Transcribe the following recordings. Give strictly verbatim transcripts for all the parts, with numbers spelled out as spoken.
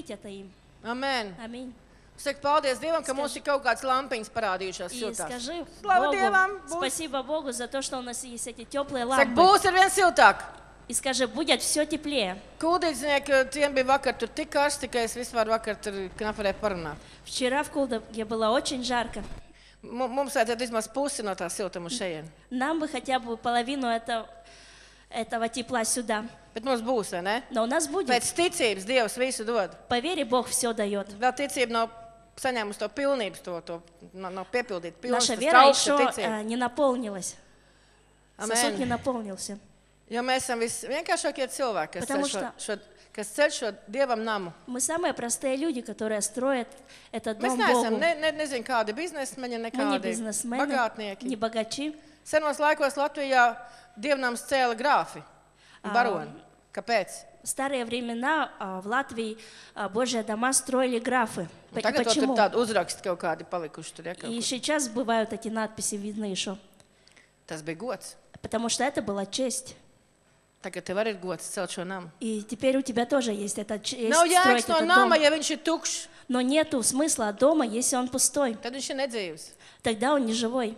открыть это им. Amen. Аминь. Saka paldies Dievam, ka mums ir kaut kāds lampiņas parādījušās И siltās. скажи Слава Богу, Dievam, būs. спасибо Богу за то, что у нас есть эти теплые Saka, лампы. būs ar vien siltāk. И скажи, будет все теплее. Kūdīdznieki, tiem bija vakar tur tik karsti, ka es vispār vakar tur nevarēju parunāt. Вчера в Кулдавге было очень жарко. M- Mums vajadzētu vismaz pusi no tā siltuma uz šejien. Нам бы хотя бы половину этого, этого тепла сюда. Bet mums būs, vai ne? Но у нас будет. Pēc ticības Dievs visu dod. По вере Бог все дает. Vēl ticība nav saņēmusi to pilnības, to, to nav, nav piepildīta pilnības, Наша tas вера augsta еще ticība. э, не наполнилась. Сосуд не Amen. наполнился. Jo mēs esam visvienkāršākie cilvēki, kas ceļ Потому šo, что- šo, kas ceļ šo Dievam namu. Мы самые простые люди, которые строят этот Mēs дом neesam, Богу. ne, ne, nezinu, kādi biznesmeņi, Мы не nekādi бизнесмены, не bagātnieki. богачи. Senos laikos Latvijā Dievnams cēla grāfi, baroni. Kāpēc? В старые времена а, в Латвии а, Божьи дома строили графы. П- Tagad to tur Почему? tādi uzraksti kaut kādi palikuši tur. Ja, kaut И kur. сейчас бывают эти надписи видны еще. Tas bija gods. Потому что это была честь. Tagad tev arī ir gods celt šo namu. И теперь у тебя тоже есть эта честь Nav jēgas строить no этот nama, дом. ja viņš ir tukšs. Но нету смысла от дома, если он пустой. Tad viņš ir nedzīvs. Тогда он не живой.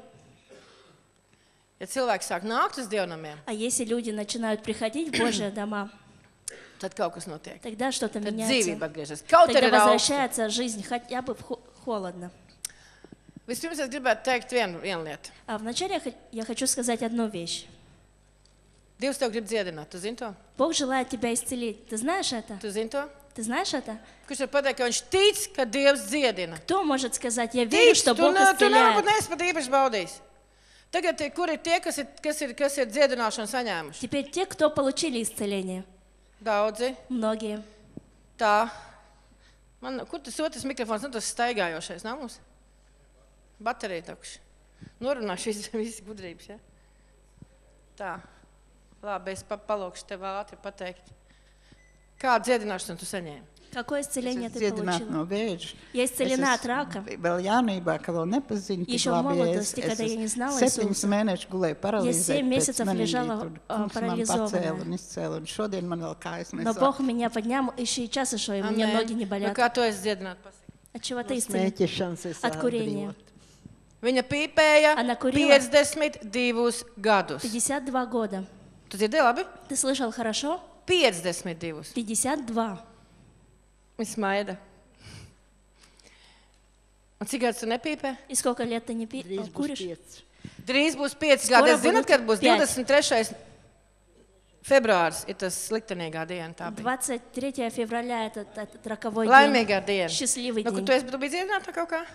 Ja cilvēki sāk nākt uz dievnamiem, А если люди начинают приходить в Божьи дома, tad kaut kas notiek. тогда что-то Tad меняется. dzīvība atgriežas. Kaut arī Тогда ir augsts. возвращается жизнь, хотя бы в хо- холодно. Vispirms es gribētu teikt vienu, vienu lietu. А вначале я хо- я хочу сказать одну вещь. Dievs tev grib dziedināt. Tu zini to? Бог желает тебя исцелить. Ты знаешь это? Tu zini to? Ты знаешь это? Kurš var pateikt, ka viņš tic, ka Dievs dziedina? Кто может сказать, я верю, Tic, что tu, Бог ne, tu nevari исцеляет? pat neesi pat īpaši baudījis. Tagad, tie, kur ir tie, kas ir, kas ir, kas ir dziedināšanu saņēmuši? Теперь те, кто получили исцеление, Daudzi. многие. Tā. Man, kur tas otrs mikrofons? Nu, tas staigājošais nav mums? Baterija tukša. Norunāšu visu, visu gudrības, ja? Tā. Labi, es pa, palūkšu tev ātri pateikt. Kādu dziedināšanu tu saņēmi? Какое исцеление Es ты dziedinātu получила? no vēža. Я исцелена Es от рака. esmu vēl jaunībā, ka vēl nepazinu, tik Еще в labi, ja es, молодости, когда es я не знала septiņus Иисуса. mēnešus gulēju paralizēta, семь pēc месяцев manī лежала, tur а, kungs man парализованная. pacēla un izcēla, un šodien man vēl kājas Но nesāk. Бог меня поднял, еще и час еще, и у меня ноги не Nu, болят. kā tu esi dziedināt? Pasaki. От чего ты исцелена? Smēķēšanas es От курения. Viņa pīpēja Она курила. piecdesmit divus gadus. пятьдесят два года. Tu dzirdēji labi? Ты слышал хорошо? piecdesmit divus. пятьдесят два. Viņa smaida. Un cik gadus tu nepīpē? И сколько лет ты не пи- Drīz būs куришь? pieci. Drīz būs pieci Skoro gadi. Es zinu, būs kad būs pieci. divdesmit trešais februāris. Ir tas sliktenīgā diena. Tā bija. двадцать третьего февраля этот, этот роковой Laimīgā день. diena. Счастливый Nu, kur день. tu esi, tu biji dziedināta kaut kā?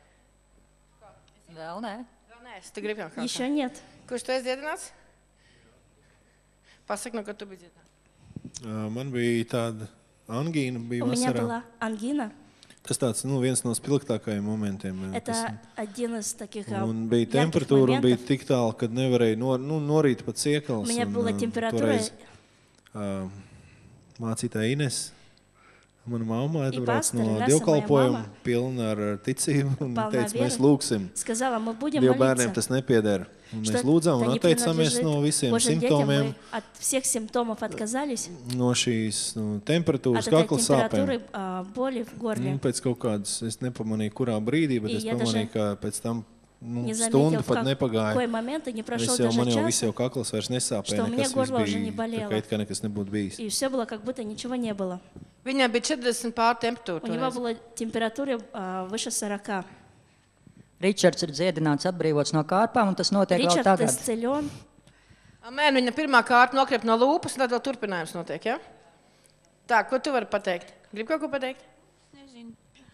Vēl nē. Vēl nē, es te gribu jau kaut Еще kā. нет. Kurš tu esi dziedināts? Pasaki, nu, kad tu biji dziedināts. Ā, Man bija tāda angīna, bija У меня vasarā. была ангина. Tas tāds, nu, viens no spilgtākajiem momentiem. Это kas- один из таких а, Un bija ярких temperatūra, un bija моментов. tik tālu, kad nevarēja no, nu, norīt pat У ciekals. меня un, была ā, температура, toreiz, ā, mācītāja Ines, mana mamma, И atbrauc pastor no Inese, dievkalpojuma, moja pilna ar ticību, un Полна teica, mēs веры. lūgsim. сказала, мы будем Dievu bērniem молиться, tas nepieder. Un что mēs lūdzām un это не atteicamies принадлежит no visiem Божьим детям. simptomiem, Мы от всех симптомов отказались, no šīs nu, от temperatūras, этой kakla sāpēm. температуры, а, боли в горле. Nu, pēc kaut kādas, es nepamanīju, kurā brīdī, bet И es я pamanīju, даже ka pēc tam nu, Не stundu заметил, в pat как- nepagāja. какой момент, и не Es прошел jau, man даже jau viss час, jau kakls vairs nesāpēja, что у меня nekas viss горло уже не bija, tā болело. kā it kā nekas nebūtu bijis. и все было, как будто ничего не было. Viņam bija četrdesmit pār temperatūra. У него toreiz. была температура а, выше сорока. Ričards ir dziedināts, atbrīvots no kārpām, un tas notiek vēl Ричард tagad. исцелен. Amen, viņa pirmā kārta nokrita no lūpas, un tad vēl turpinājums notiek, ja? Tā, ko tu vari pateikt? Gribi kaut ko pateikt? Nezinu.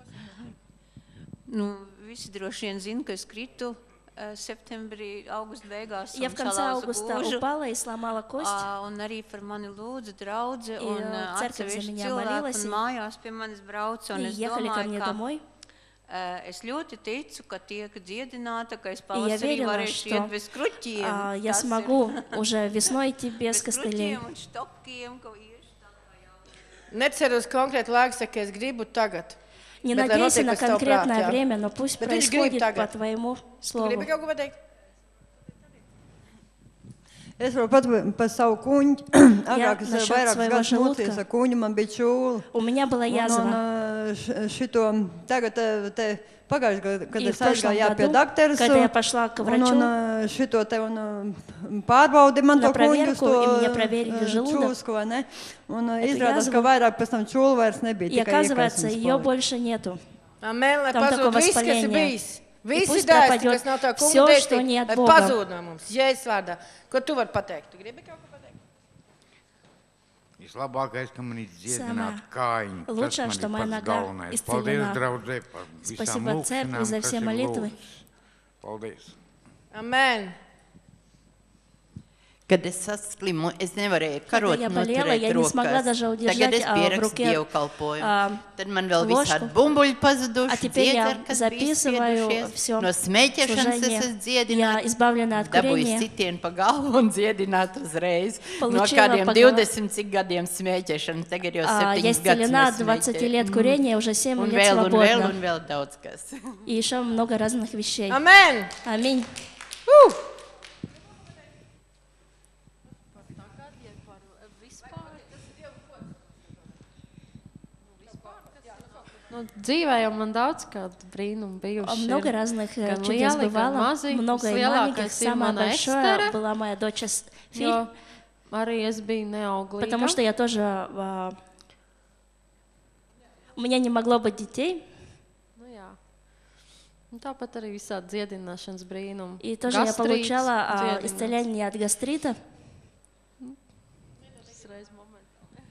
Nu, visi droši vien zina, ka es kritu eh, septembrī, augusta beigās. Я un в конце salauzu августа gūžu. упала и сломала кость. Ā, Un arī par mani lūdza draudze, И, un э, eh, церковь за atsevišķi меня cilvēki молилась, un и- mājās pie manis brauca. Un И es ехали ко мне domāju, ka домой. eh, es ļoti ticu, ka tiek dziedināta, ka es я pavasarī верила, varēšu что, iet bez kruķiem. А, я Tas ir- смогу уже весной идти bez без костылей. kruķiem un štokiem, ka iešu tā kā jau. Neceru uz konkrētu laiku, saka, es gribu tagad. Не Bet lai надейся notiek на pēc tava конкретное prāta, jā. время, но пусть Bet viņš grib происходит по tagad. твоему Tu слову. gribi kaut ko pateikt? Es varu pat par savu kuņģi. Agrāk es насчет vairākus своего gadus mocījos желудка. ar kuņģi, man bija čūla. У меня была Un, un язва. ā, š- šito tagad te, te pagājušajā gadā, kad И es в прошлом aizgāju jā, pie году, doktora, когда я пошла к un, врачу un ā, šito te un ā, pārbaudi man на to kuņģi uz проверку, to и мне ā, проверили желудок. čūsku, vai ne? Un ā, Эту izrādās, язву. ka vairāk pēc tam čūla vairs nebija, И tikai оказывается, iekaisums ее palika. больше нету. Amen, lai Tam pazūd такое viss, kas ir воспаление. bijis. И Visi пусть dēsti, пропадет kas nav tā всё, kunga что не dēstī, от lai Бога. pazūd no mums. Jēzus vārdā. Ko tu vari pateikt? Tu gribi kaut ko pateikt? Vislabākais, ka man ir Самое dziedināta kājiņa. Tas лучшее, man что ir моя pats нога galvenais. Paldies, исцелена. draudzē, par visām Спасибо церкви lūkšanām, за kas все ir молитвы. lūgtas. Paldies. Amen. Kad es saslimu, es nevarēju Когда karot я болела, я не смогла даже Tagad удержать es а, в pierakstu руке dievkalpojumu. а, Tad man vēl ложку. visādi bumbuļi pazuduši, А теперь я dziedzeri, kas bija записываю spiedušies. все No smēķēšanas es esmu служение. dziedināta. Я избавлена от Dabūju курения. sitienu pa galvu un dziedinātu uzreiz. No Получила kādiem по голове. divdesmit cik gadiem smēķēšanas. Tagad jau А, Я septiņus gadus исцелена от mēs двадцати smēķējam. лет курения, уже семь Un лет vēl, un vēl, свободна. un vēl daudz kas. И еще много разных вещей. Amen. Аминь. Nu, dzīvē jau man daudz kādu brīnumu bijuši. Много разных э, Gan чудес lieli, gan бывало, mazi. много и Vislielākais маленьких. ir Самое mana большое Estere, была моя дочь jo Филь, arī es biju neauglīga. потому что я тоже... а, У меня не могло быть детей, Nu, jā. Un tāpat arī visādi dziedināšanas brīnumi. и тоже я Gastrīts получала а, dziedināts. исцеление от гастрита. Uzreiz momentu.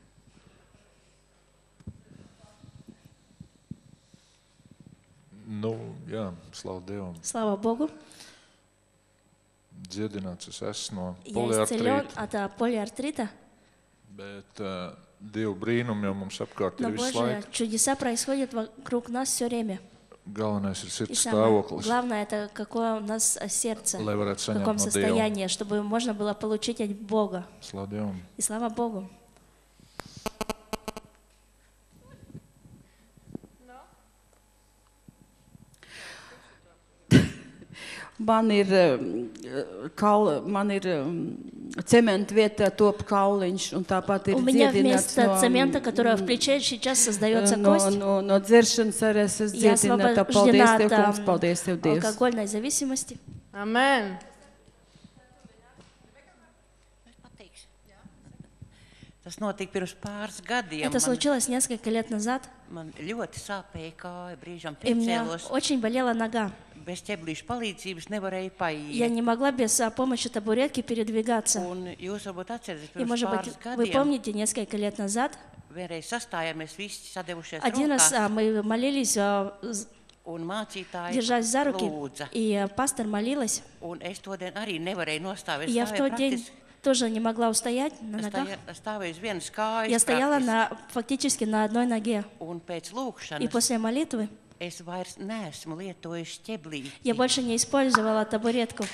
Nu, jā, slavu Dievam. Слава Богу. Dziedināts es esmu no Я исцелен poliartrīta, от а, полиартрита, bet uh, Dieva brīnumi jau mums apkārt но ir visu Боже, laiku. чудеса происходят вокруг нас все время. Galvenais ir И sirds самое stāvoklis, главное, это какое у нас а, сердце, lai varētu в saņemt каком no Dieva. состоянии, чтобы можно было получить от Бога. Slavu Dievam. И слава Богу. Man ir, eh, kaula, man ir cementa vietā top kauliņš, un tāpat ir У меня dziedināts вместо no, цемента, который в плече сейчас создается no, кость, no, no dzeršanas arī es esmu я dziedināta. Paldies освобождена Tev, от kungs, ам, paldies Tev, Dievs. алкогольной зависимости. Amen. Tas notika pirms pāris gadiem. Это Man, случилось несколько лет назад, man ļoti sāpēja kāja, brīžām и у меня piecēlos. очень болела нога. Bez ķeblīšu palīdzības nevarēju Я paiet. не могла без а, помощи табуретки передвигаться. Un jūs varbūt atceraties, И, pirms может быть, pāris вы gadiem помните, несколько лет назад, vienreiz sastājāmies visi sadevušies один раз rokās, а, мы молились, а, з- un mācītāji держась за руки, lūdza. и а, пастор молилась. Un es to dienu arī nevarēju nostāvēt. И я в Stāvēju тот день praktiski- тоже не могла устоять на ногах. stāja- Stāvēju uz vienas kājas. Я стояла praktiski. на, фактически на одной ноге. Un pēc И lūkšanas после молитвы es vairs neesmu lietojis ķeblīti. я больше не использовала табуретку.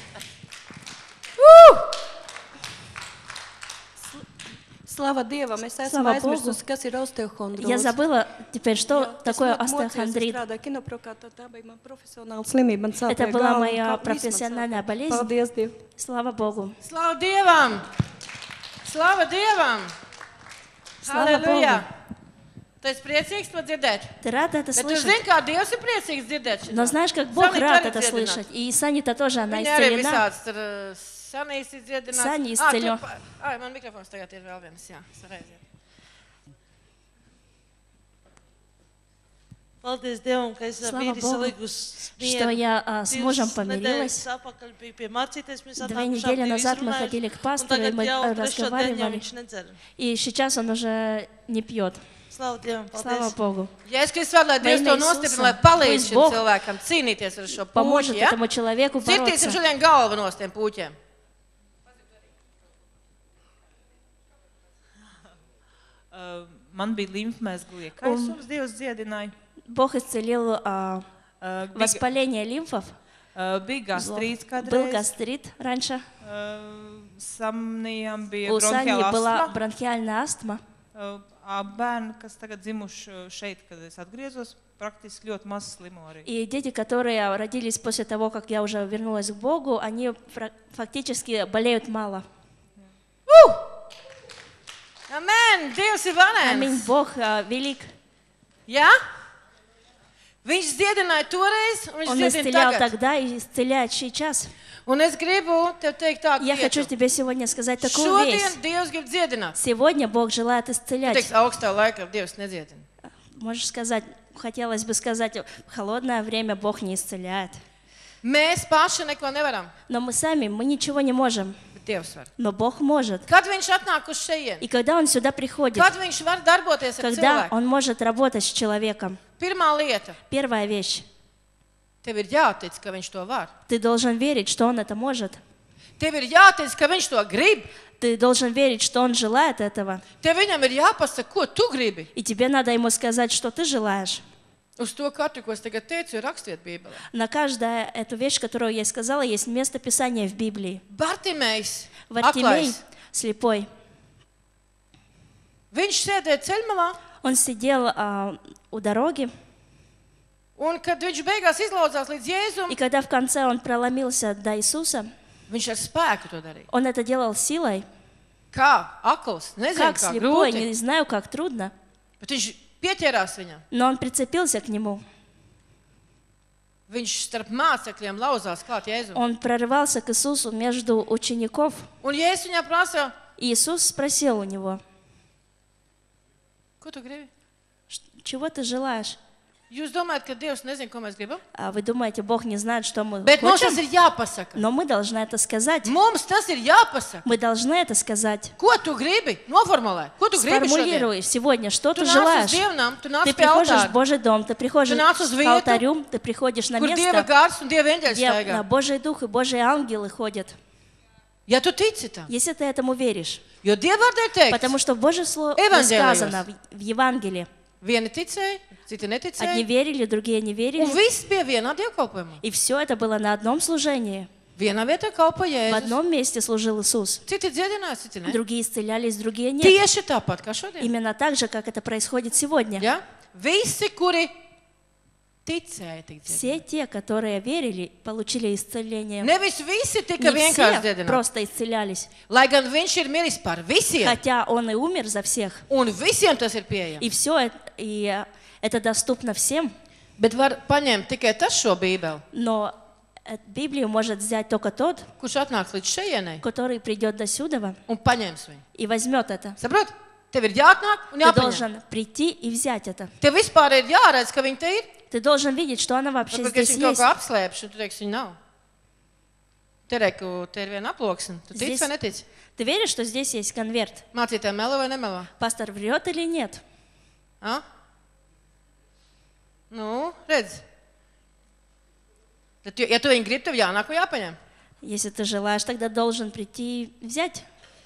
Slava Dievam, es esmu Slava aizmirsusi, Bogu. kas ir osteohondroze. Я забыла теперь, что Jā, такое es ļoti mocījos, es остеохондрит. strādāju kinoprokātā, tā bija mana profesionāla slimība. Man Это sāpēja была galva, моя kāpnes man профессиональная sāpēja. болезнь. Paldies Dievam. Слава Богу. Slavu Dievam! Slavu Dievam! Slava Halleluja! Tu esi priecīgs to dzirdēt? Ты рада это Bet tu слышать? zini, kā Dievs ir priecīgs dzirdēt šito? Но знаешь, как Бог Sanita рад arī это dziedināta. слышать. И Санита тоже, она Viņa arī исцелена. visāds tur uh, Sanijas ir dziedināts. Sani Ā, izceļo. tu pa- Ai, man mikrofons tagad ir vēl viens, jā, sareizi. Paldies Dievam, ka es ar Слава vīri Богу, salikusi что я а, с мужем Divas помирилась. nedēļas atpakaļ biju pie mācīties, mēs Две atnākuši недели abi назад мы izrunājuši, ходили к un пастору, и tagad мы jau э, trešo dienu jau разговаривали. viņš nedzer. И сейчас он уже не пьет. Slavu Dievam, Слава paldies. Богу. Ja es Kristus vārdā, lai Во Dievs имя to Иисуса. nostiprina, lai palīdz Пусть šim Бог cilvēkam cīnīties ar šo поможет puķi, ja? этому человеку Cirtīsim бороться. šodien galvu no tiem puķiem. Uh, Man bija limfmezglu iekaisums, Dievs dziedināja. Бог исцелил а, Uh, bija, воспаление лимфов. uh, bija gastrīts Был kādreiz. гастрит раньше. Uh, Samnijam bija У Сани bronhiāla была astma. бронхиальная астма. Uh, abi Bērni, kas tagad dzimuši uh, šeit, kad es atgriezos, praktiski ļoti maz slimo arī. И дети, которые родились после того, как я уже вернулась к Богу, они фра- фактически болеют мало. Uh! Amen! Dievs ir Аминь. varens! Бог а, велик. Jā? Viņš dziedināja toreiz, un viņš Он dziedina исцелял tagad. тогда и исцеляет сейчас. Un es gribu tev teikt tādu Я хочу lietu. тебе сегодня сказать такую вещь. Šodien Dievs grib dziedināt. Сегодня Бог желает Tu исцелять. teiksi, augstā laikā Dievs nedziedina. Можешь сказать, хотелось бы сказать, в холодное время Бог не исцеляет. Mēs paši neko nevaram, Но мы сами, мы ничего не можем. bet Dievs var. Но Бог может. Kad viņš atnāk uz šejienu? И когда Он сюда приходит, Kad viņš var darboties ar когда cilvēku? Он может работать с человеком, Pirmā lieta. первая вещь, Tev ir jātic, ka viņš to var. ты должен верить, что Он это может. Tev ir jātic, ka viņš to grib. Ты должен верить, что Он желает этого. Tev viņam ir jāpasaka, ko tu gribi. И тебе надо Ему сказать, что ты желаешь. Uz to katru, ko es tagad teicu, ir rakstiet Bībelē. На каждую эту вещь, которую я сказала, есть место Писания в Библии. Bartimejs, Вартимей, aklais, слепой, viņš sēdēja ceļmalā, он сидел а, у дороги, un kad viņš beigās izlaudzās līdz Jēzum, и когда в конце он проломился до Иисуса, viņš ar spēku to darīja. он это делал силой. Kā akls, nezinu, Как kā слепой, grūti, не знаю, как трудно, bet viņš pieķērās viņam. но он прицепился к нему. Viņš starp mācekļiem lauzās klāt Jēzum. Он прорывался к Иисусу между учеников. Un Jēzus viņam prasa, И Иисус спросил у него, ko tu gribi? чего ты желаешь? Jūs domājat, ka Dievs nezina, ko mēs gribam? А вы думаете, Бог не знает, что мы Bet mums tas хотим? ir jāpasaka. Но мы должны это сказать. Mums tas ir jāpasaka. Мы должны это сказать. Ko tu gribi? Noformulē. Ko tu gribi šodien? Сформулируй сегодня, что Tu ты nāc uz желаешь. dievnam, tu nāc Ты pie приходишь в altāra, Божий дом, ты приходишь Tu nāc uz к vietu, алтарю, ты приходишь на kur Dieva место, gars un Dieva eņģeļi где staigā. на Божий Дух и Божьи ангелы ходят. Ja tu tici tam, Если ты этому веришь. jo Dieva vārdā ir teikts, Потому что в Божьем Слове Evanģēlijos. сказано, в в Евангелии. vieni ticēja, citi Одни neticēja, верили, другие не un верили. viss bija vienā dievkalpojumā. И все это было на одном служении. Vienā vietā kalpo В Jēzus. одном месте служил Иисус. Citi dziedināja, citi ne. Другие исцелялись, другие нет. Tieši tāpat kā šodien. Именно так же, как это происходит сегодня. Ja? Visi, kuri ticēja, tik dziedināja. Все те, которые верили, получили исцеление. Nevis visi tika Не vienkārši все dziedināti. просто исцелялись. Lai gan viņš ir miris par visiem, Хотя Он и умер за всех. un visiem tas ir pieejams. И все и э, это доступно всем. Bet var paņemt tikai tas šo Bībeli, Но э, Библию может взять только тот, kurš atnāks līdz šejienei который придет до сюда un paņems viņu. и возьмет это. Saprot? Tev ir jāatnāk un Ты jāpaņem. должен прийти и взять это. Tev vispār ir jāredz, ka viņi te ir. Ты должен видеть, что она вообще Varbūt, ka es здесь viņu kaut есть. kā apslēpšu, un tu teiksi, viņa nav. Te reku, te ir viena aploksne. Tu tici Здесь- vai netici? Ты веришь, что здесь есть конверт? Mācītāji melo vai nemelo? Пастор врет или нет? A? Nu, redz. Tad, ja tu viņu gribi, tev jānāk un jāpaņem. Если ты желаешь, тогда должен прийти и взять,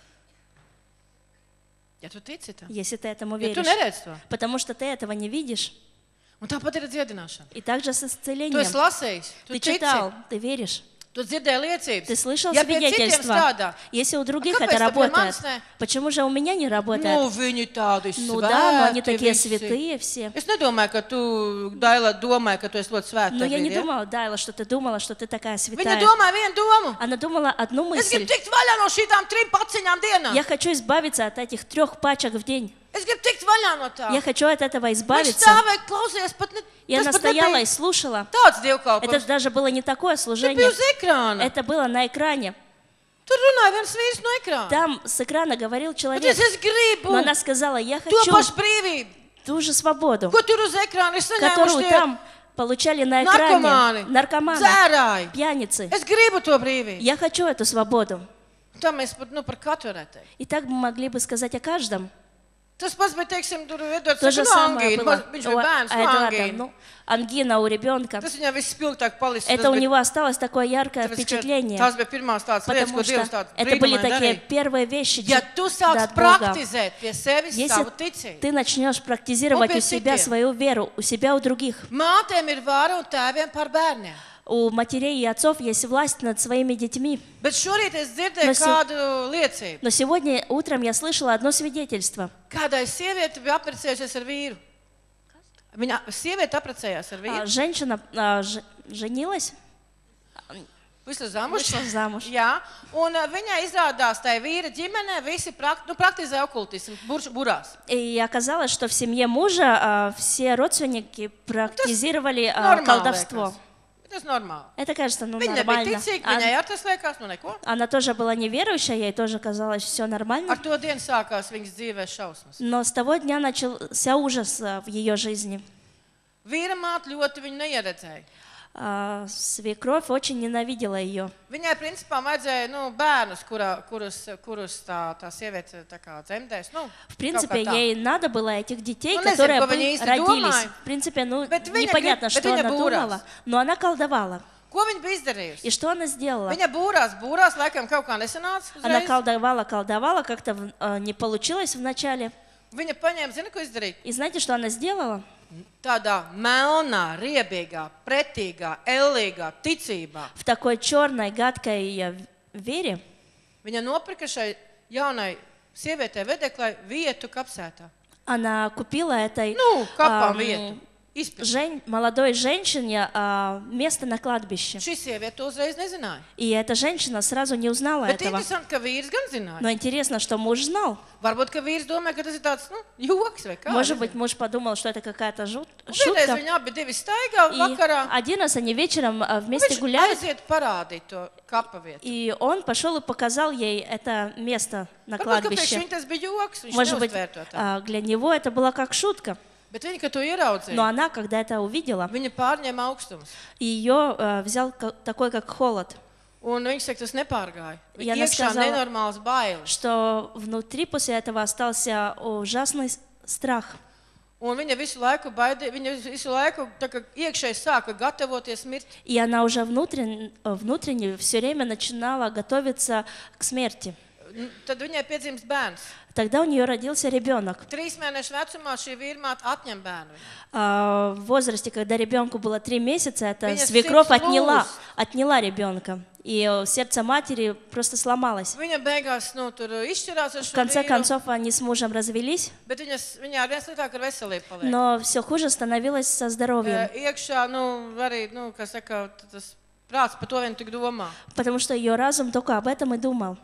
Ja tu tici tam. если ты этому Ja tu веришь. neredz to. Потому что ты этого не видишь. Un tāpat ir ar dziedināšanu. И также с Tu исцелением. esi lasījis, tu Ты tici, читал, ты веришь. tu dzirdēji liecības. Ты слышал Ja pie citiem свидетельства. strādā, Если у других kāpēc это tad pie работает, manis ne? почему же у меня не Nu, работает? viņi tādi Ну да, но они svēti такие visi. святые все. Es nedomāju, ka tu, Daila, domāji, ka tu esi ļoti svēta. Но я не tagad, ja? думала, Дайла, что ты думала, что ты такая Viņa святая. domāja vienu domu. Она думала одну Es gribu мысль. tikt vaļā no šīm trim paciņām dienā. Я хочу избавиться от этих трех пачек в день. Es gribu tikt vaļā no tā. Я хочу от этого Viņš избавиться. stāvēja, klausījās, pat ne, И она tas pat стояла и nebija слушала. tāds Это dievkalpojums. даже было не такое Tas bija служение. uz ekrāna. Это было на экране. Tur runāja viens vīrs no ekrāna. Там с экрана говорил Bet человек. es, es gribu Но она сказала, я to хочу pašu brīvību. ту же свободу, Ko tur uz ekrāna ir которую saņēmuši tie там получали на narkomāni, экране наркоманы, dzērāji. пьяницы. Es gribu to brīvību. Я хочу эту свободу. Tā mēs pat, nu, par katru varētu teikt. И так мы могли бы сказать о каждом. Tas pats bija, teiksim, tur Edvards То же saka, nu, самое angīna. было Viņš у bija bērns, nu, Эдуарда. angīna. Ну, ангина у ребенка. Tas viņam viss spilgtāk palicis. Это у него осталось такое яркое впечатление. Tās bija pirmās tādas lietas, Потому ko что Dievs tāds это были brīnumaini такие darīja. первые вещи Ja tu sāc от Бога. praktizēt pie sevis Если savu ticību, ты начнешь практизировать Un pie у себя citiem. свою веру, у себя, у других, mātēm ir vāra un tēviem par bērniem. у матерей и отцов есть власть над своими детьми. Bet šorīt es dzirdēju No si- kādu liecību. Но сегодня утром я слышала одно свидетельство. Kādai sieviete bija apprecējusies ar vīru. Viņa sieviete apprecējās ar А, vīru. Женщина а, ж- женилась, Вышла замуж. Вышла замуж. Jā, un uh, viņai izrādās tai vīra ģimenē visi prakt, nu, praktizē okkultismu burš, burās. И оказалось, что в семье мужа а, все родственники практизировали а, Normāli колдовство. liekas. Tas normāli. Это кажется, ну, Viņa nebija нормально. ticīga, Ан- viņai ar tas liekas, nu neko. Она тоже была неверующая, ей тоже казалось все нормально. Ar to dienu sākās viņas dzīvē šausmas. Но с того дня начался ужас а, в ее жизни. Vīra māte ļoti viņu neieredzēja. А, свекровь очень ненавидела ее. Viņai, principā, vajadzēja nu, bērnus, kurā, kurus, kurus tā, tā sieviete tā kā dzemdēs. Nu, В принципе, kaut kā tā. ей надо было этих детей, Ну, не которые знаю, бы ko viņa īsti родились. domāja. В принципе, ну, Bet viņa непонятно, grib- что bet viņa она būrās. думала, но она колдовала. Ko viņa bija izdarījusi? И что она сделала? Viņa būrās, būrās, laikam kaut kā nesanāca Она uzreiz. колдовала, колдовала, как-то в- э, не получилось вначале. Viņa paņēma, zina, ko izdarīt? И знаете, что она сделала? Tādā melnā, riebīgā, pretīgā, ellīgā ticībā. В такой черной, гадкой э, вере Viņa nopirka šai jaunai sievietei vedeklai vietu kapsētā. она купила этой Ну, kapām ам, vietu. Izpirkt. жен- молодой женщине а, место на кладбище. Šī sieviete to uzreiz nezināja. И эта женщина сразу не узнала Bet этого. interesanti, ka vīrs gan zināja. Но интересно, что муж знал. Varbūt, ka vīrs domāja, ka tas ir tāds, nu, joks vai kā. Может быть, муж подумал, что это какая-то жут- Vienreiz шутка. viņi abi divi staigā И vakarā. один раз они вечером а, Un вместе Viņš гуляют, aiziet parādīt to kapa vietu. и он пошел и показал ей это место на Varbūt, ka priekš кладбище. viņa tas bija joks, viņš Может быть, neuztvēr to tā. а, для него это было как шутка. Bet viņa, kad to ieraudzīja, Но она, когда это увидела, viņa pārņēma augstumus. ее э, взял ка- такой, как холод, Un viņš saka, tas nepārgāja. И Viņa она iekšā сказала, nenormāls bailes. что внутри после этого остался ужасный с- страх. Un viņa visu laiku baidīja, viņa visu laiku tā kā iekšēji sāka gatavoties mirt. И она уже внутренне, внутренне все время начинала готовиться к смерти. N- Tad viņai piedzimst bērns. Тогда у нее родился ребенок. Trīs mēnešu vecumā šī vīrmāte atņem bērnu. А, В возрасте, когда ребенку было три месяца, эта Viņa свекровь sirds отняла, lūz. отняла ребенка. И э, сердце матери просто сломалось. Viņa beigās nu, tur izšķirās ar В šo конце vīru, концов, они с мужем развелись, bet viņas, viņā ar vien sliktāk ar veselību paliek. но все хуже становилось со здоровьем, Eh, Iekšā, nu, arī, nu, kā saka, t- tas prāts par to vien tik domā. потому что ее разум только об этом и думал.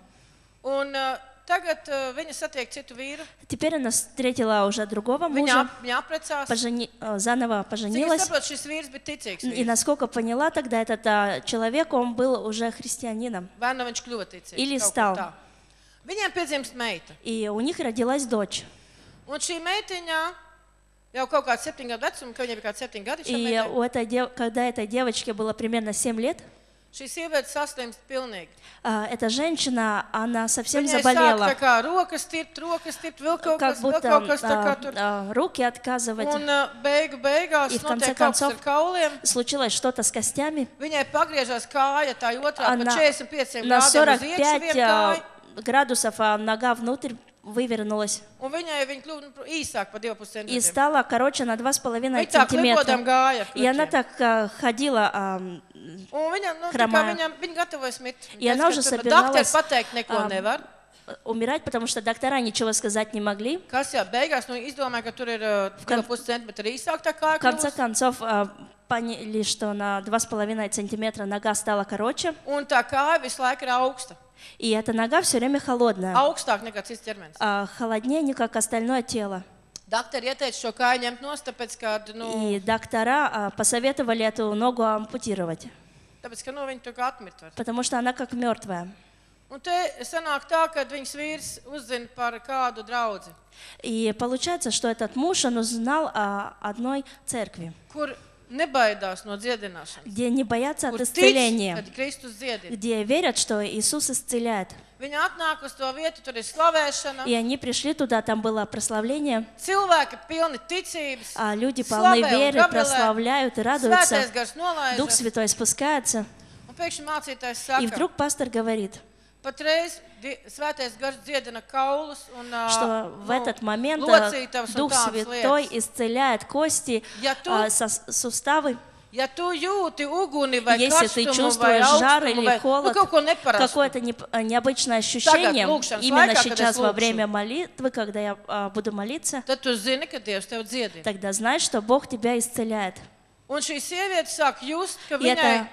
Un uh, tagad uh, viņa satiek citu vīru. Теперь она встретила уже другого Viņa, мужа, ap- viņa apprecās. пожени- э, заново Cik es поженилась. saprotu, šis vīrs bija ticīgs. И vīrs. насколько поняла тогда, этот а, человек, он был уже христианином. Vai nu viņš kļuva ticīgs? Или kaut kur стал. tā. Viņiem piedzimst meita. И у них родилась дочь. Un šī meitiņa jau kaut kāds septiņu gadu vecuma, ka viņai bija kāds septiņu gadi. šai И meitai, у этой, дев- когда этой девочке было примерно семь лет, Šī sieviete saslimst pilnīgi. а, эта женщина, она совсем Viņai sāk заболела. tā kā rokas tirt, rokas tirt, vēl kaut Как kas, vēl будто kaut kas tā kā а, tur. а, руки отказывать. Un uh, beigu beigās И в конце notiek kaut kas ar концов kauliem. случилось что-то с костями. Viņai pagriežās kāja, tā otrā pa Она četrdesmit pieciem на grādiem uz сорок iekšu пять viena kāja. а, градусов, а нога внутрь вывернулась. Un viņai viņa kļuva nu, īsāk par divus И centimetrus. стала короче на два с половиной Viņa tā klikodam сантиметра. gāja. И она так а, ходила, а, Un viņa, nu, tā kā хромая. viņa, viņa gatavojas mirt. И она уже Doktori собиралась pateikt neko а, nevar. умирать, потому что доктора ничего сказать не могли. Kas jau beigās nu, izdomāja, ka tur ir uh, kon- divi pus centimetri īsāk tā kā В конце kļūst. концов а, поняли, что на два с половиной сантиметра нога стала короче, Un tā kāja visu laiku ir augsta. и эта нога все время холодная, Augstāk nekā cits ķermenis. а, холоднее, не как остальное тело. Doktori ieteica šo kāju ņemt nost, tāpēc, ka, nu, И доктора а, посоветовали эту ногу ампутировать, tāpēc, ka nu, viņi tur kā atmirt var. потому что она как mертвая. Un te sanāk tā, ka viņas vīrs uzzina par kādu draudzi, И получается, что этот муж, он узнал о одной церкви, kur nebaidās no dziedināšanas. где не боятся от Kur tic, исцеления, kad Kristus dziedina. где верят, что Иисус исцеляет. Viņi atnāk uz to vietu, tur ir slavēšana. И они пришли туда, там было прославление, Cilvēki pilni ticības. а люди полны Slavē un веры, gabalē. прославляют и Svētais радуются. gars nolaižas. Дух Святой спускается, Un pēkšņi mācītājs и saka, вдруг пастор говорит, patreiz di- svētais gars dziedina kaulus un ā, что в nu, этот момент а, locītavas un Дух tādas Святой lietas. исцеляет кости, Ja tu, а, сос- суставы. ja tu jūti uguni vai Если ты karstumu vai чувствуешь жар augstumu или vai холод, nu, kaut ko neparastu. какое-то не- необычное ощущение, lūkšanas именно laikā, kad сейчас es во lūkšu. время молитвы, когда я а, буду молиться, Tad tu zini, ka Dievs tev dziedina. тогда знай, что Бог тебя исцеляет. Un šī sieviete sāk just, ka И viņai эта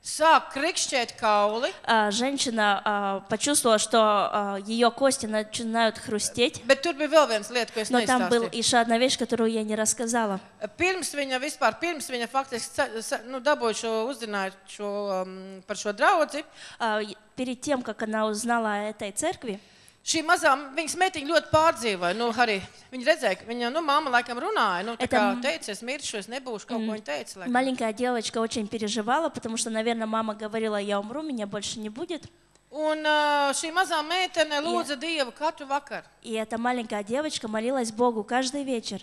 Sāk krikšķēt kauli. А, Женщина а, почувствовала, что а, ее кости начинают хрустеть. Bet tur bija vēl viens lieta, ko es Но там была neizstāstīju. еще одна вещь, которую я не рассказала. Pirms viņa vispār, pirms viņa faktiski sa- sa- nu, dabūja šo, uzzināja šo, um, par šo draudzi, А, и Перед тем, как она узнала о этой церкви, šī mazā, viņas meitiņa ļoti pārdzīvoja. Nu, arī viņa redzēja, ka viņa, nu, mamma laikam runāja, nu, tā Это kā м- teica, es miršu, es nebūšu, kaut ko viņa teica. Laikam. маленькая девочка очень переживала, потому что, наверное, мама говорила, я умру, меня больше не будет. Un uh, šī mazā meitene lūdza Dievu katru vakaru. И эта маленькая девочка молилась Богу каждый вечер.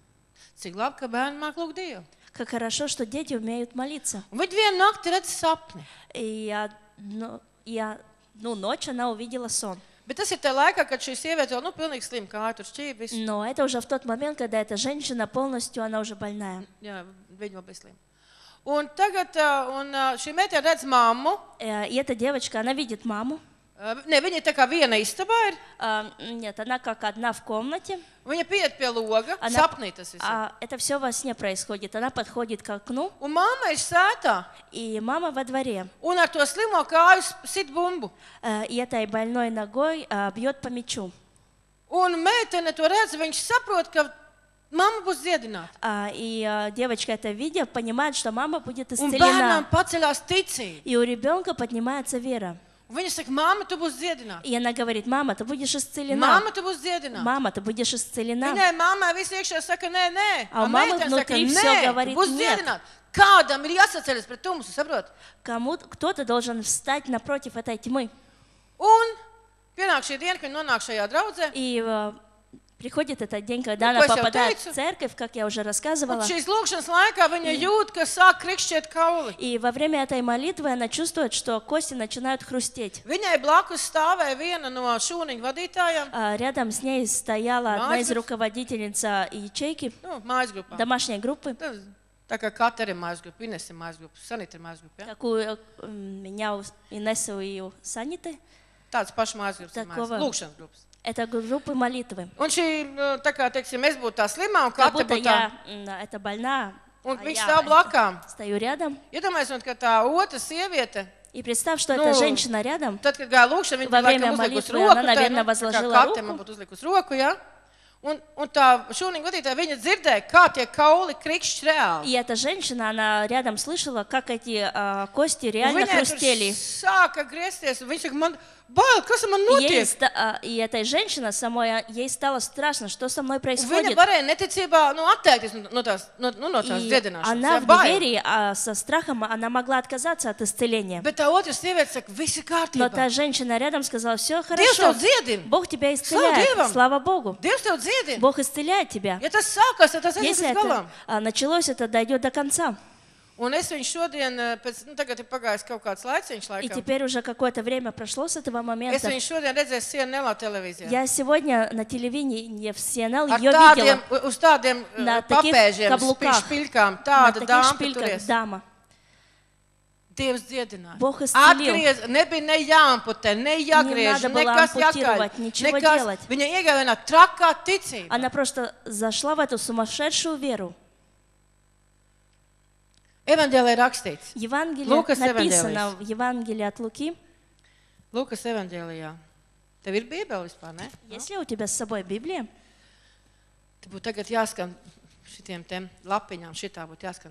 Cik labi, ka bērni māk lūgt Dievu. Как хорошо, что дети умеют молиться. Un viņa vienu nakti redz sapni. И я, ну, я, ну, ночь она увидела сон. Bet tas ir tajā laikā, kad šī sieviete vēl, nu, pilnīgi slim, kāja tur šķīvi visu. Но это уже в тот момент, когда эта женщина полностью, она уже больная. Jā, viņa vēl bija slim. Un tagad, uh, un uh, šī meitene redz mammu. Э, И эта девочка, она видит маму. Uh, ne, viņa tā kā viena istabā ir. А, Нет, она как одна в комнате. Viņa pieiet pie loga, Она, sapnī tas viss. ir. а, это все во сне происходит. Она подходит к окну, Un mamma ir sētā. и мама во дворе. Un ar to slimo kāju sit bumbu. Э, И этой больной ногой а, бьет по мячу. Un meitene to redz, viņš saprot, ka mamma būs dziedināta. А, И а, девочка это видя, понимает, что мама будет Un bērnam исцелена. paceļās ticība. И у ребенка поднимается вера. Un viņa saka, mamma, tu būsi dziedināta. И она говорит, мама, ты будешь исцелена. Mamma, tu būsi dziedināta. Мама, ты будешь исцелена. Viņai mammai viss iekšā saka, nē, nē. А у Un мамы meitene внутри saka, всё nē, tu говорит būsi нет. dziedināta. Kādam ir jāsaceļas pret tumsu, saprot? Кому кто-то должен встать напротив этой тьмы. Un pienāk šī diena, kad nonāk šajā draudzē. И э, приходит этот день, когда Ну, она ko es jau попадает teicu. в церковь, как я уже рассказывала. Un šīs lūkšanas laikā viņa jūt, ka sāk krikšķēt kauli. И во время этой молитвы она чувствует, что кости начинают хрустеть. Viņai blakus stāvēja viena no šūniņu vadītājām. А Рядом с ней стояла одна из Mājas grupas. руководительниц ячейки, Nu, mājas grupā. домашней группы, Tā- Tā kā katra ir mājas grupa, Ines ir mājas grupa, Sanita ir mājas grupa. Ja? как у э, меня, у Инессы и у Саниты. Tāds pašs mājas grupas, ir mājas, Такого. lūkšanas grupas. Это группы молитвы. Un šī, nu, tā kā, teiksim, es būtu tā slimā un Как katra будто būtu tā. я м, это больна, Un а viņš я stāv blakām. стою рядом. Iedomājieties, ka tā otra sieviete, И представь, что Ну, эта женщина рядом. tad, kad gāja lūkšana, viņa Во laikam время uzlikusi молитвы roku, она, tai, наверное, nu, tā kā возложила katra man руку. būtu uzlikusi roku, ja? Un, un tā šūniņa vadītāja, viņa dzirdēja, kā tie kauli krikšķi reāli. И эта женщина, она рядом слышала, как эти а, кости Un реально viņai tur хрустели. sāka griezties, un viņš saka, man bail, kas ar man Ей notiek? ста- а, и этой женщине самой, а, ей стало страшно, что со мной Un Viņa происходит. varēja neticībā nu, atteikties no, no tās, no, nu, no tās И dziedināšanas. она ja, в bail. неверии, а со страхом она могла отказаться от исцеления. Bet tā otra sieviete saka, viss ir Но kārtībā. та женщина рядом сказала, все Dievs хорошо, tev dziedina. Бог тебя Слава исцеляет, Dievam! слава Богу. Dievs tev dziedina. Бог исцеляет тебя. Ja tas sākās, tad tas aizies Если līdz это galam. а, началось, это дойдет до конца. Un es viņu šodien, eh, pēc, nu, tagad ir pagājis kaut kāds laiciņš И laikam. теперь уже какое-то время прошло с этого Es момента. viņu šodien redzēju sienu nelā televīzijā. Я сегодня на телевидении в си эн эл Ar ее tādiem, видела uz tādiem eh, на таких papēžiem, каблуках, špiļkām, на tāda таких dāma шпильках turies. дама. Dievs dziedināja. Бог исцелил. Atgriez, nebija ne jāamputē, ne jāgriež, надо было nekas ампутировать, jākaļ. ничего Nekas. делать. Viņa iegāja vienā trakā ticība. Она просто зашла в эту сумасшедшую веру. Evanģēlē rakstīts. Евангелие Лукас написано Евангелист. в Евангелии от Луки. Lūkas evanģēlijā. Tev ir bībele vispār, ne? Есть ли у тебя с собой Библия? Te būtu tagad jāskan šitiem tiem lapiņām, šitā būtu jāskan.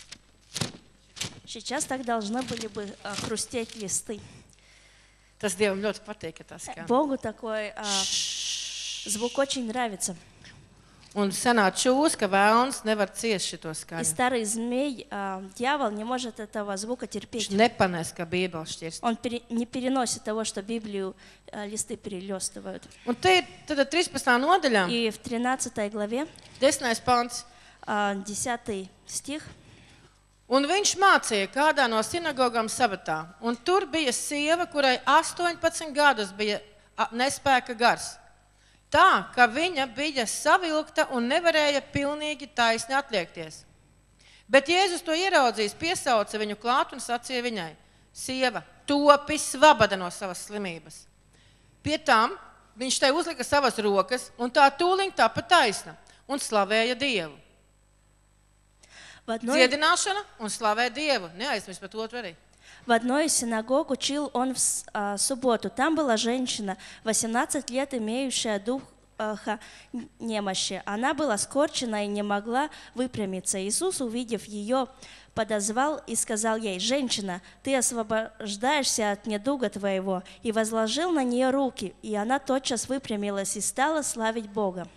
Сейчас так должны были бы а, хрустеть листы. Tas Dievam ļoti patīk, ka tas skan. Богу такой а, звук очень нравится. Un senā čūs, ka vēlns nevar ciest šito И skaņu. старый змей, а, дьявол, не может этого звука терпеть. Viņš nepanēs, ka bībele šķirst. Он пере- не переносит того, что Библию а, листы перелистывают. Un te ir tad trīspadsmitā nodaļā, И в тринадцатой главе, desmitais pants. а, десятый стих, Un viņš mācīja kādā no sinagogām sabatā. Un tur bija sieva, kurai astoņpadsmit gadus bija a, nespēka gars. Tā, ka viņa bija savilkta un nevarēja pilnīgi taisni atliekties. Bet Jēzus to ieraudzījis, piesauca viņu klāt un sacīja viņai: Sieva, topi svabada no savas slimības. Pie tam viņš tai uzlika savas rokas, un tā tūliņ tapa taisna un slavēja Dievu. в одной, Dziedināšana un slavē Dievu. Neaizmirst par to otru arī. В одной из синагог учил он в с- а, субботу. Там была женщина, восемнадцать лет, имеющая дух а, немощи. Она была скорчена и не могла выпрямиться. Иисус, увидев ее, подозвал и сказал ей: «Женщина, ты освобождаешься от недуга твоего». И возложил на нее руки, и она тотчас выпрямилась и стала славить Бога.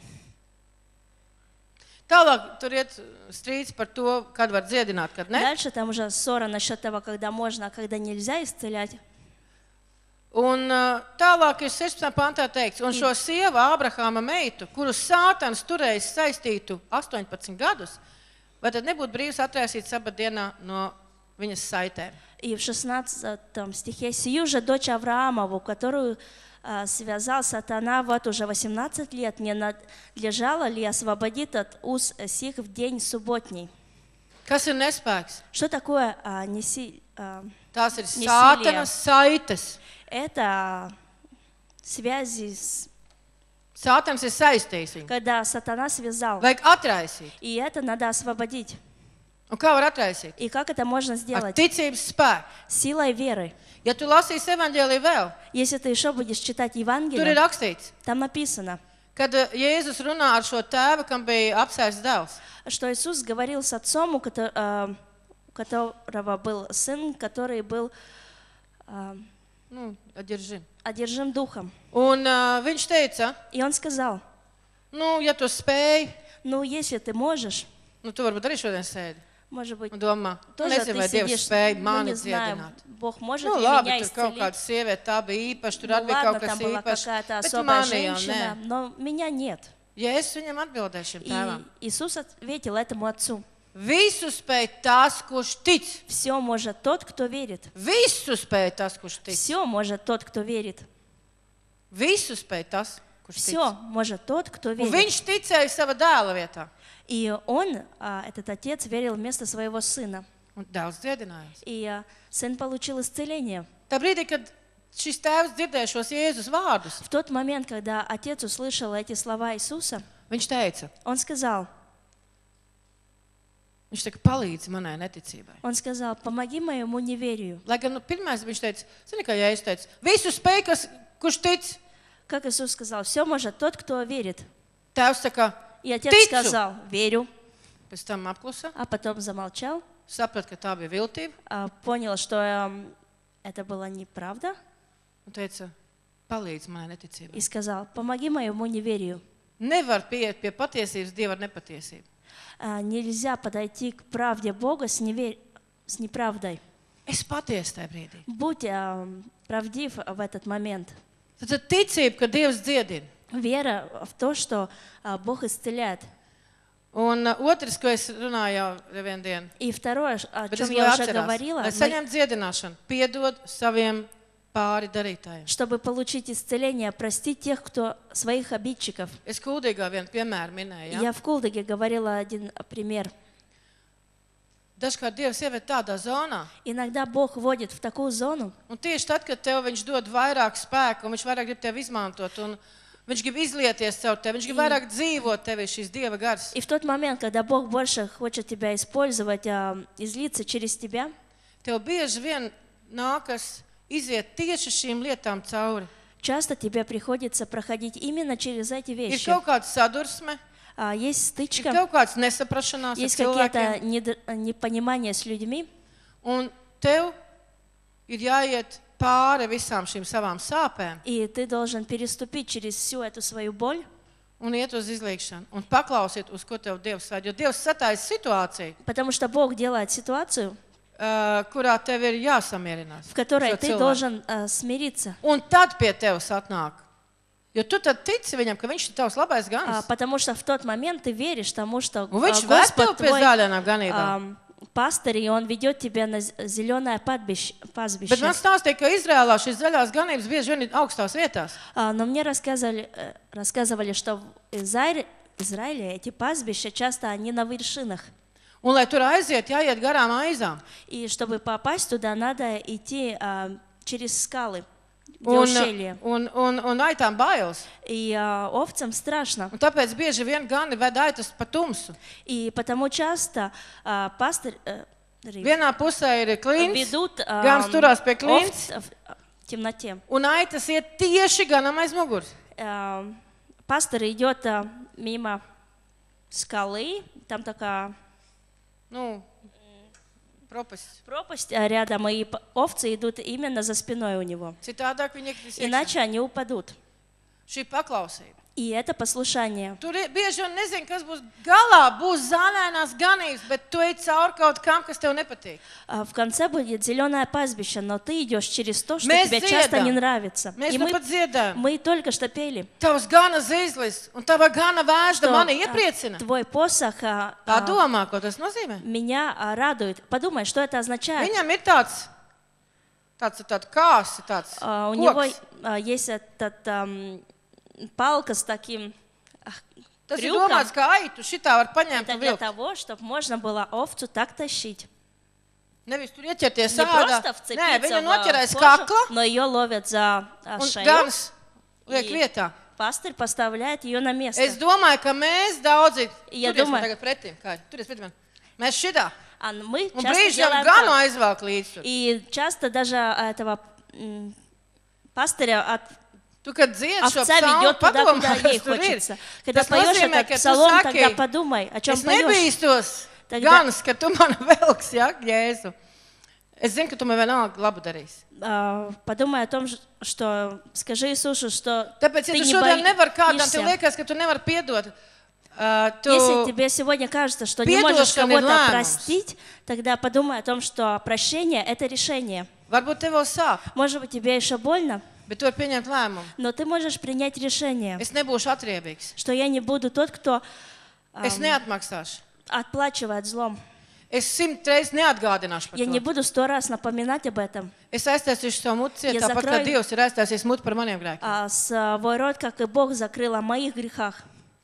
Tālāk tur iet strīds par to, kad var dziedināt, kad ne. Дальше там уже ссора насчет того, когда можно, а когда нельзя исцелять. Un uh, tālāk ir sešpadsmitajā pantā teikts, un šo sievu, Ābrahāma meitu, kuru Sātans turējis saistītu astoņpadsmit gadus, vai tad nebūtu brīvs atraisīt sabatdienā no viņas saitēm? И в шестнадцатом стихе: «Сию же дочь Авраамову, которую а, связал сатана вот уже восемнадцать лет, не надлежало ли освободить от уз сих в день субботний?» Kas ir nespēks? Что такое а, неси, а, Tās ir насилие? Sātana saites. Это связи, с, Sātans ir saistījis viņu. когда сатана связал. Vajag atraisīt. И это надо освободить. Un kā var atraisīt? И как это можно Ar сделать? ticības spēku. Силой веры. Ja tu lasīsi evaņģēliju vēl, Если ты еще будешь читать tur ir Евангелие, rakstīts, там написано, kad uh, Jēzus runā ar šo tēvu, kam bija apsēsts dēls. что Иисус говорил с отцом, у кото- а, у которого был сын, который был а, Nu, atģirži. одержим духом. Un uh, viņš teica, И он сказал: nu, ja tu spēj, ну, если ты можешь, nu, tu varbūt arī šodien sēdi может быть, un domā, nu, тоже nezinu, ты vai Dievs сидишь, spēj ну, mani не знаю, dziedināt. Бог может Nu, ли labi, меня tur kaut kāda исцелить? sieviete, tā bija īpaša, tur Ну, arī bija ладно, kaut kas там была īpašs, какая-то bet особая mani jau женщина, nē. но меня нет. Ja es viņam atbildēšu šim И tēvam, Иисус ответил этому отцу: visu spēj tas, kurš tic. все может тот, кто верит. Visu spēj tas, kurš tic. Все может тот, кто верит. Visu spēj tas, kurš tic. Все может тот, кто Un верит. viņš ticēja sava dēla vietā. И он, а, этот отец, верил вместо своего сына. Un dēls dziedinājās. И а, сын получил исцеление. Tā brīdī, kad šis tēvs dzirdēja šos Jēzus vārdus, В тот момент, когда отец услышал эти слова Иисуса, viņš teica, он сказал, viņš teica, palīdzi manai neticībai. он сказал, помоги моему неверию. Lai gan nu, pirmais viņš teica, zini, kā Jēzus teica, visu spēj, kas, kurš tic. Как Иисус сказал, все может тот, кто верит. Tēvs saka, И отец ticu. сказал, верю, Pēc tam apklusa, а потом замолчал, saprat, ka tā bija viltība, а, понял, что эм, это была неправда, un teica, palīdzi manai neticībai. и сказал, помоги моему неверию. Nevar pieiet pie patiesības Dieva ar nepatiesību. А, Нельзя подойти к правде Бога с, невер- с неправдой. Es patiesi tajā brīdī. Будь эм, правдив в этот момент. Tad ir ticība, ka Dievs dziedina. Вера в то, что а, Бог исцеляет. Un uh, otrs, ko es runāju jau vienu dienu, И второе, о bet чем es я vēl уже atcerās, говорила, lai мы- saņemtu dziedināšanu, piedod saviem pāri darītājiem. чтобы получить исцеление, простить тех, кто своих обидчиков. Es kūdīgā vienu piemēru minēju. Ja? Я в Кулдыге говорила один пример. Dažkārt Dievs ieved tādā zonā, Иногда Бог вводит в такую зону, un tieši tad, kad tev viņš dod vairāk spēku, un viņš vairāk grib tevi izmantot, un viņš grib izlieties caur tevi, viņš grib vairāk dzīvot tevi šīs Dieva gars. и в тот момент, когда Бог больше хочет тебя использовать, а, излиться через тебя, Tev bieži vien nākas iziet tieši šīm lietām cauri. часто тебе приходится проходить именно через эти Ir вещи. kaut kāda sadursme, А, Есть ir стычка, kaut kāds nesaprašanās ar есть какие-то cilvēkiem, недо- непонимания с людьми, un tev ir jāiet pāri visām šīm savām sāpēm и ты должен переступить через всю эту свою боль, un iet uz izlīgšanu, un paklausiet, uz ko tev Dievs ved. Jo Dievs satājas situāciju, потому что Бог делает ситуацию, uh, kurā tev ir jāsamierinās. в которой šo ты cilvēku. должен а, смириться. Un tad pie tevis atnāk. Jo tu tad tici viņam, ka viņš ir tavs labais А, gans. потому что в тот момент ты веришь тому, что Un а, viņš ved tev Господь pie твой zaļajām ganībām. а, пастырь, и Он ведет тебя на зеленое Bet пастбище. man stāstīja, ka Izrēlā šīs zaļās ganības bieži vien ir augstās vietās. А, Но мне рассказывали, э, рассказывали, что в Израиле, Израиле эти пастбища часто они на вершинах. Un, lai tur aiziet, jāiet garām aizām. И чтобы попасть туда, надо идти а, через скалы, где Un, ущелье. un, un, un aitām bailes. И а, овцам страшно. Un tāpēc bieži vien gani ved aitas pa tumsu. И потому часто а, пастырь, э, Vienā pusē ir klints, ведут а, Gans turās pie овц klints, в темноте. un aitas iet tieši ganam aiz muguras. А, Пастор идет а, мимо скалы, там такая Nu, propast. пропасть а, рядом, и п- овцы идут именно за спиной у него. Citādāk viņi iekritīs iekšā. Иначе они упадут. Šī paklausība. И это послушание. Tur ir- bieži vien nezini, kas būs galā. Būs zālēnās ganības, bet tu ej cauri kaut kam, kas tev nepatīk. А в конце будет зеленое пастбище, но ты идешь через то, что Mēs тебе часто dziedam. не нравится. Mēs И nu мы, pat dziedājam. мы только что пели, Tavs gana zīslis un tava gana vēžda что mani а, iepriecina. твой посох а, а, Padomā, ko tas nozīmē. меня а, радует. Подумай, что это означает. Viņam ir tāds, tāds, tāds kāsi, tāds А, У него koks. а, есть этот ам, палка с таким а, Tas ir крюком. domāts, ka aitu šitā var paņemt Это un для vilkt. того, чтобы можно было овцу так тащить. Nevis tur ieķerties Не ādā. просто Nē, вцепиться viņu в noķerēs кожу, kakla но ее ловят за а, un шею. gans liek И vietā. пастырь поставляет ее на место. Es domāju, ka mēs daudzi, Ja turies man domāju- tagad pretim, kā, turies pretim man. Mēs šitā. А мы Un часто brīžiem делаем ganu так. aizvāk līdz tur. И часто даже а, этого м, пастыря от Tu, kad dzied šo овца psalmu, ведет туда, padomā, куда ей kas tur ir. хочется. Когда Tas поешь nozīmē, этот ka tu псалом, тогда saki, подумай, о чем es поешь. nebīstos Тогда- gans, ka tu man velks, ja, Jēzu. Es zinu, ka tu man vienalga labu darīsi. А, Подумай о том, ж- что скажи Иисусу, что Tāpēc, ja ты tu не šodien nevari kādam, tev боишься. liekas, ka tu nevari piedot, uh, tu Если тебе сегодня кажется, что не можешь Piedošana ir кого-то lēmums. простить, тогда подумай о том, что прощение – это решение. varbūt tev vēl sāp, Может быть, тебе еще больно, bet tu vari pieņemt lēmumu. но ты можешь принять решение, Es nebūšu atriebīgs. что я не буду тот, кто Es ам, neatmaksāšu. отплачивает злом. Es simt reizes neatgādināšu par Я не to. буду сто раз напоминать об этом. Es aiztaisīšu savu muti ciet, Ja tāpat kā zakroju- Dievs ir aiztaisījis muti par maniem grēkiem. А свой рот, как и Бог, закрыл о моих грехах.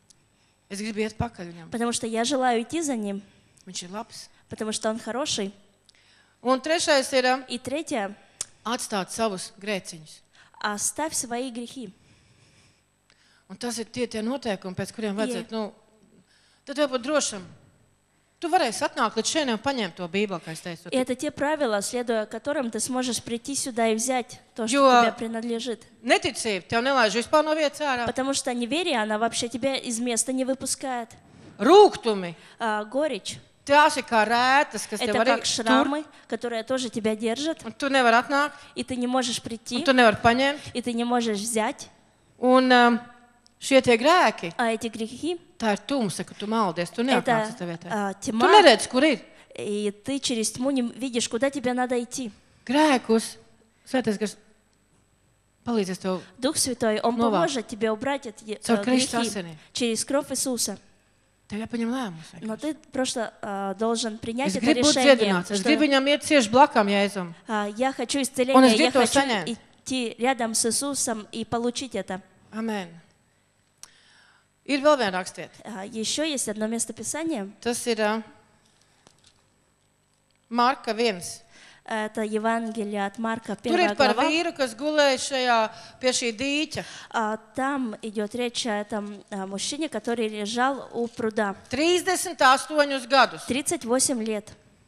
Es gribu iet pakaļ viņam. Потому что я желаю идти за Ним, Viņš ir labs. потому что Он хороший. Un trešais ir ā, И tретье atstāt savus grēciņus. – оставь свои грехи. Un tas ir tie, tie noteikumi, pēc kuriem vajadzētu, nu, tad tev būtu drošam. Tu varēsi atnākt līdz šeit un paņemt to Bībeli, kā es teicu. И это те правила, следуя которым ты сможешь прийти сюда и взять то, что Jo тебе принадлежит. neticība tev nelaiž vispār no vietas ārā. Потому что неверие, она вообще тебя из места не выпускает. Rūgtumi, А, горечь tās ir kā rētas, kas tev – это arī как шрамы, которые тоже тебя держат, un tu nevari atnākt, и ты не можешь un прийти, tu nevari paņemt. и ты не можешь взять. Un um, šie tie grēki, А эти грехи tā ir tumsa, ka tu maldies, tu – neatnāc это uz tā vietā. а, Tu тьма, neredz, kur ir и ты через тьму не видишь, куда тебе надо идти. grēkus. Svētais, kas palīdzēs tev. Дух Святой, Он Новā. поможет тебе убрать эти Caur э, Kristus грехи asinīm. через кровь Иисуса. Tev jāpaņem lēmums. Но ты просто а, должен принять Es это gribu būt решение. dziedināts, es что, gribu viņam iet cieši blakām, Jēzum. а, я хочу Он исцеления, из я грехов хочу саня. идти рядом с Иисусом и получить это. Amen. Ir vēl viena rakstiet. А, еще есть одно местописание. Tas ir uh, Marka viens. Это Евангелие от Марка, Tur первая ir par глава. vīru, kas gulēja šajā, pie šī dīķa. А, Там идет речь о этом а, мужчине, который лежал у пруда. trīsdesmit astoņus gadus. тридцать восемь лет.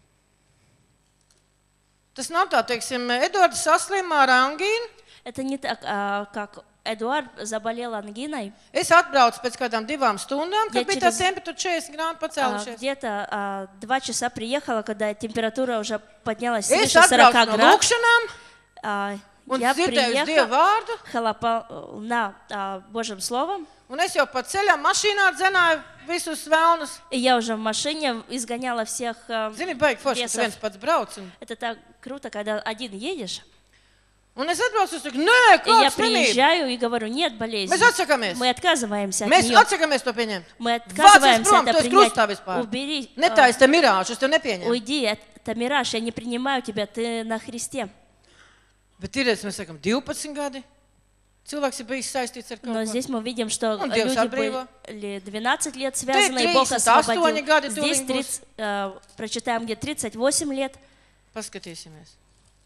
Tas nav tā, teiksim, Edvards saslima ar angīnu. Это не так, а, как Эдуард заболел ангиной. Es atbraucu pēc kādām divām stundām, Ja kad bija tā через- temperatūra četrdesmit grādu А, pacēlušies. Где-то а, два часа приехала, когда температура уже поднялась Es свыше сорока atbraucu no градусов. lūkšanām А, un Я dzirdēju Dievu vārdu. приехала на а, Божьим Словом, Un es jau pa ceļam mašīnā dzenāju visus vēlnus. и я уже в машине изгоняла всех а, Zini, baigi forši, ka tu бесов. viens pats brauc. Un, Это так круто, когда один едешь. un es atbraucu, es saku, nē, И я kāds slimība. приезжаю и говорю, нет болезни. Mēs atsakāmies. Мы отказываемся от Mēs нее. atsakāmies to pieņemt. Мы Vācies отказываемся prom, это tu esi принять. krustā vispār. Убери, а, Netājas te mirāžu, es tev nepieņemu. уйди, это мираж, я не принимаю тебя, ты на Христе. Bet ir, mēs sakam, divpadsmit gadi. Cilvēks ir bijis saistīts ar Но kaut ko. здесь мы видим, что Он Dievs люди atbrīvo. были двенадцать лет связаны, и Бог тридцать astoņi освободил. gadi Здесь tūlīt būs. тридцать, э, прочитаем, где тридцать восемь лет. Paskatīsimies.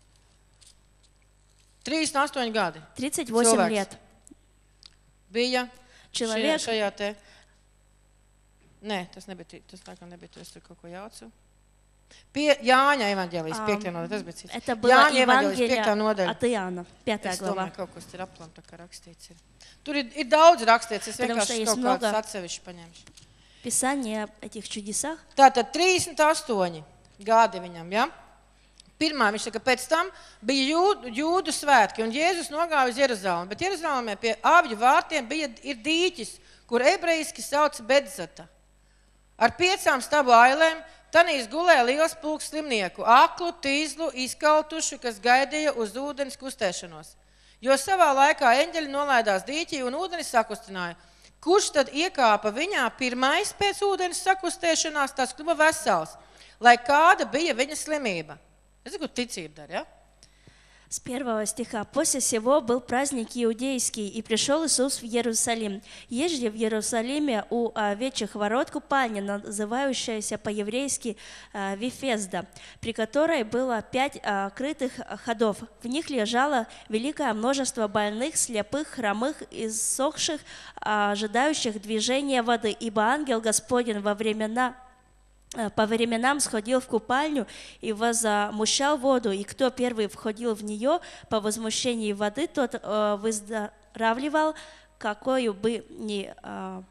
trīsdesmit astoņi gadi. тридцать восемь Cilvēks лет. Bija Человек. šajā, šajā te. Nē, tas nebija, tri- tas tā kā nebija, tu es tur kaut ko jaucu. Pie Jāņa evaņģēlijas Ам, piektajā nodaļā, tas bija cits. Это было Jāņa evaņģēlijas Евангелие piektā nodaļa. от Иоанна, пятая Es глава. domāju, kaut kas ir aplam, tā kā rakstīts ir. Tur ir, ir daudz rakstīts, es Потому что vienkārši есть kaut много kādus atsevišķi paņemšu. Писание об этих чудесах. Tātad trīsdesmit astoņi gadi viņam, ja? Pirmā viņš saka, pēc tam bija jūdu, jūdu svētki, un Jēzus nogāja uz Jeruzalemi. Bet Jeruzalemē pie avļu vārtiem bija, ir dīķis, kur ebrejiski sauc Bedzata. Ar piecām stabu ailēm tanīs gulēja liels pulks slimnieku, aklu, tīzlu, izkautušu, kas gaidīja uz ūdens kustēšanos. Jo savā laikā eņģeļi nolaidās dīķī un ūdeni sakustināja. Kurš tad iekāpa viņā pirmais pēc ūdens sakustēšanās, tas kļuva vesels, lai kāda bija viņa slimība. Es zinu, ticība dar, ja? С первого стиха. «После сего был праздник иудейский, и пришел Иисус в Иерусалим. Ежели в Иерусалиме у овечьих ворот купальня, называющаяся по-еврейски а, Вифезда, при которой было пять а, крытых ходов. В них лежало великое множество больных, слепых, хромых, иссохших, а, ожидающих движения воды, ибо ангел Господень во времена по временам сходил в купальню и возмущал воду, и кто первый входил в нее по возмущении воды, тот э, выздоравливал, какой бы ни, э,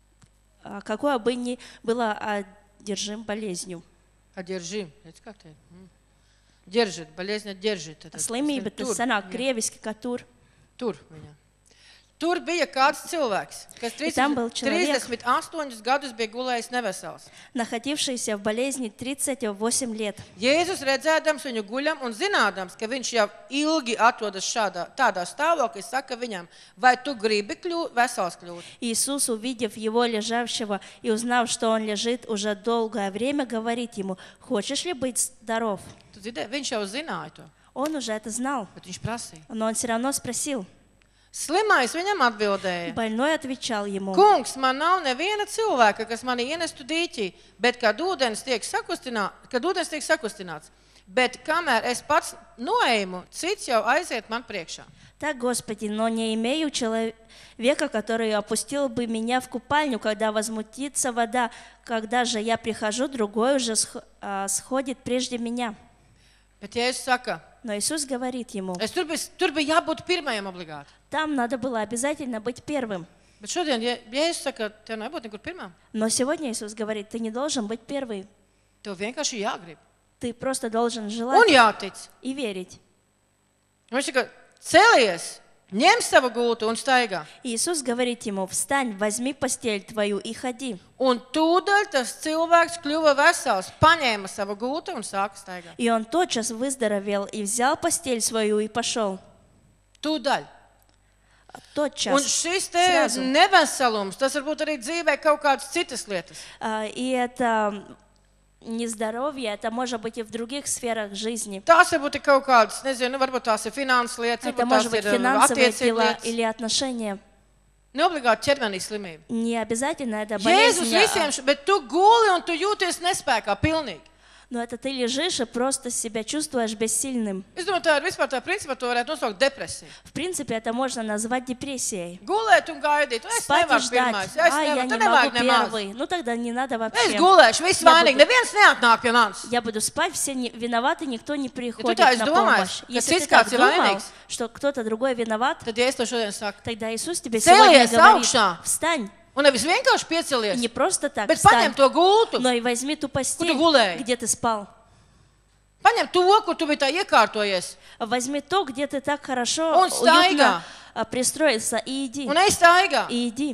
какой бы ни было одержим болезнью». Одержим. Это как-то? Держит. Болезнь держит. Slimība, tas sanāk krieviski, ka tur. Tur viņa. Tur bija kāds cilvēks, kas тридцать astoņus gadus bija gulējis nevesels. Находившийся в болезни тридцать восемь лет. Jēzus redzēdams viņu guļam un zinādams, ka viņš jau ilgi atrodas šādā, tādā stāvoklī, saka viņam, vai tu gribi kļūt, vesels kļūt? Иисус, увидев его лежавшего и узнав, что он лежит уже долгое время, говорит ему: «Хочешь ли быть здоров?» Tu dzirdēji, viņš jau zināja to. Он уже это знал, bet viņš prasīja. но он все равно спросил. Slimais viņam atbildēja: Больной отвечал ему: Kungs, man nav neviena cilvēka, kas mani ienestu dīķī, bet kad ūdens tiek sakustināts, kad ūdens tiek sakustināts, bet kamēr es pats noeimu, cits jau aiziet man priekšā. Так, Господи, но не имею человека, который опустил бы меня в купальню, когда возмутится вода, когда же я прихожу, другой уже сходит прежде меня. Bet Jēzus saka, Но Иисус говорит ему: es tur bija, tur bija jābūt pirmajam obligāti. Там надо было обязательно быть первым. Bet šodien, ja Jēzus saka, tev nebūt nekur pirmam, Но сегодня Иисус говорит: ты не должен быть первый. tev vienkārši jāgrib. Ты просто должен Un желать jātic. и верить. Viņš saka, celies, ņem savu gultu un staigā. Иисус говорит ему: встань, возьми постель твою и ходи. Un tūdaļ tas cilvēks kļuva vesels, paņēma savu gultu un sāka staigāt. И он тотчас выздоровел и взял постель свою и пошел. Tūdaļ. Тотчас. Un šis te Сразу. neveselums, tas varbūt arī dzīvē kaut kādas citas lietas. А, И это нездоровье, это может быть и в других сферах жизни. Tās varbūt ir kaut kādas, nezinu, varbūt tās ir finanses lietas, Это varbūt может tās быть ir финансовые attiecības дела lietas. или отношения. Neobligāti ķermenī slimība. Не обязательно это Jēzus болезнь, visiem, а- š- bet tu guli un tu jūties nespēkā pilnīgi. но это ты лежишь и просто себя чувствуешь бессильным. Es domāju, tā ir vispār tā principā, to varētu nosaukt depresija. В принципе, это можно назвать депрессией. Gulēt un gaidīt, es Спать и nevaru ждать. pirmais, es А, я nevaru, не tu могу nevajag nemaz. первый. Ну тогда не надо Es вообще. gulēšu, viss Я vainīgi, буду- neviens neatnāk pie manis. Я буду спать, все не- виноваты, никто не приходит tā на izdomāsi, помощь. ka Если cits ты так kāds ir думал, vainīgs, что кто-то другой виноват, tad Jēzus to šodien saka. тогда Иисус тебе сегодня Celies говорит: augšā встань. un nevis vienkārši И piecelies, не просто так bet встань, paņem to gultu, но и возьми ту постель, гуляй. где ты спал. paņem to, kur tu biji tā iekārtojies, Возьми то, где ты так хорошо, Un staigā. уютно а, пристроился, и иди. un ej staigā. И иди.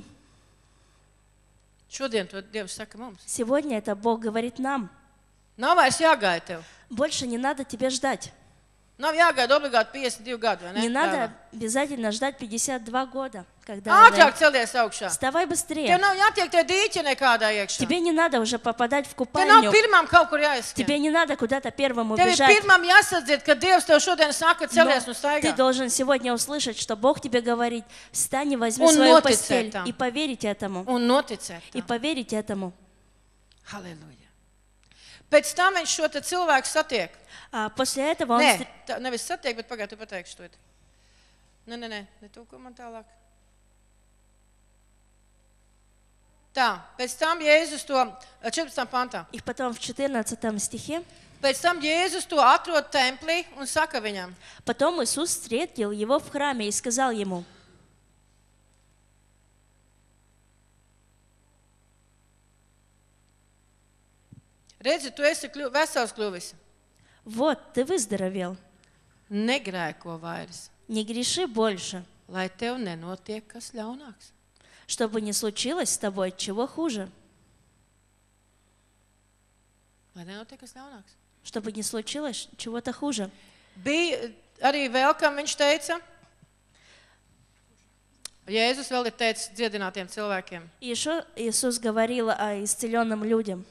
Šodien to Dievs saka mums. Сегодня это Бог говорит нам. Nav vairs jāgaida tev. Больше не надо тебе ждать. Nav jāgaida obligāti piecdesmit divi gadi, vai ne? Не надо Dēlam? обязательно ждать пятьдесят два года. Когда Ātrāk celies augšā. Вставай быстрее. Tev nav jātiek tie dīķi nekādā iekšā. Тебе не надо уже попадать в Tev nav купальню. pirmām kaut kur jāizskan. Тебе не надо куда-то первым Tev ir убежать. pirmām jāsadzied, ka Dievs tev šodien saka, celies Но un staigā. ты должен сегодня услышать, что Бог тебе говорит: встань и возьми Un свою noticēt постель. tam. И поверить этому. Un noticēt. И поверить этому. Halleluja. Pēc tam viņš šo te cilvēku satiek. А после этого он... Nē, встр- tā, nevis satiek, bet pagaid, tu pateiksi to. Nē, nē, nē, ne to, ko man tālāk. Tā, pēc tam Jēzus to četrpadsmitajā pantā. И потом в четырнадцатом стихе. Pēc tam Jēzus to atrod templī un saka viņam. Потом Иисус встретил его в храме и сказал ему. Redzi, tu esi kļu, vesels kļuvis. Вот, ты выздоровел. Negrēko vairs. Не греши больше. Lai tev nenotiek kas ļaunāks. Чтобы не случилось с тобой чего хуже. Lai nenotiek kas ļaunāks. Чтобы не случилось чего-то хуже. Bija arī vēl, kam viņš teica. Jēzus vēl ir teicis dziedinātiem cilvēkiem. Еще Иисус говорил о исцеленным людям.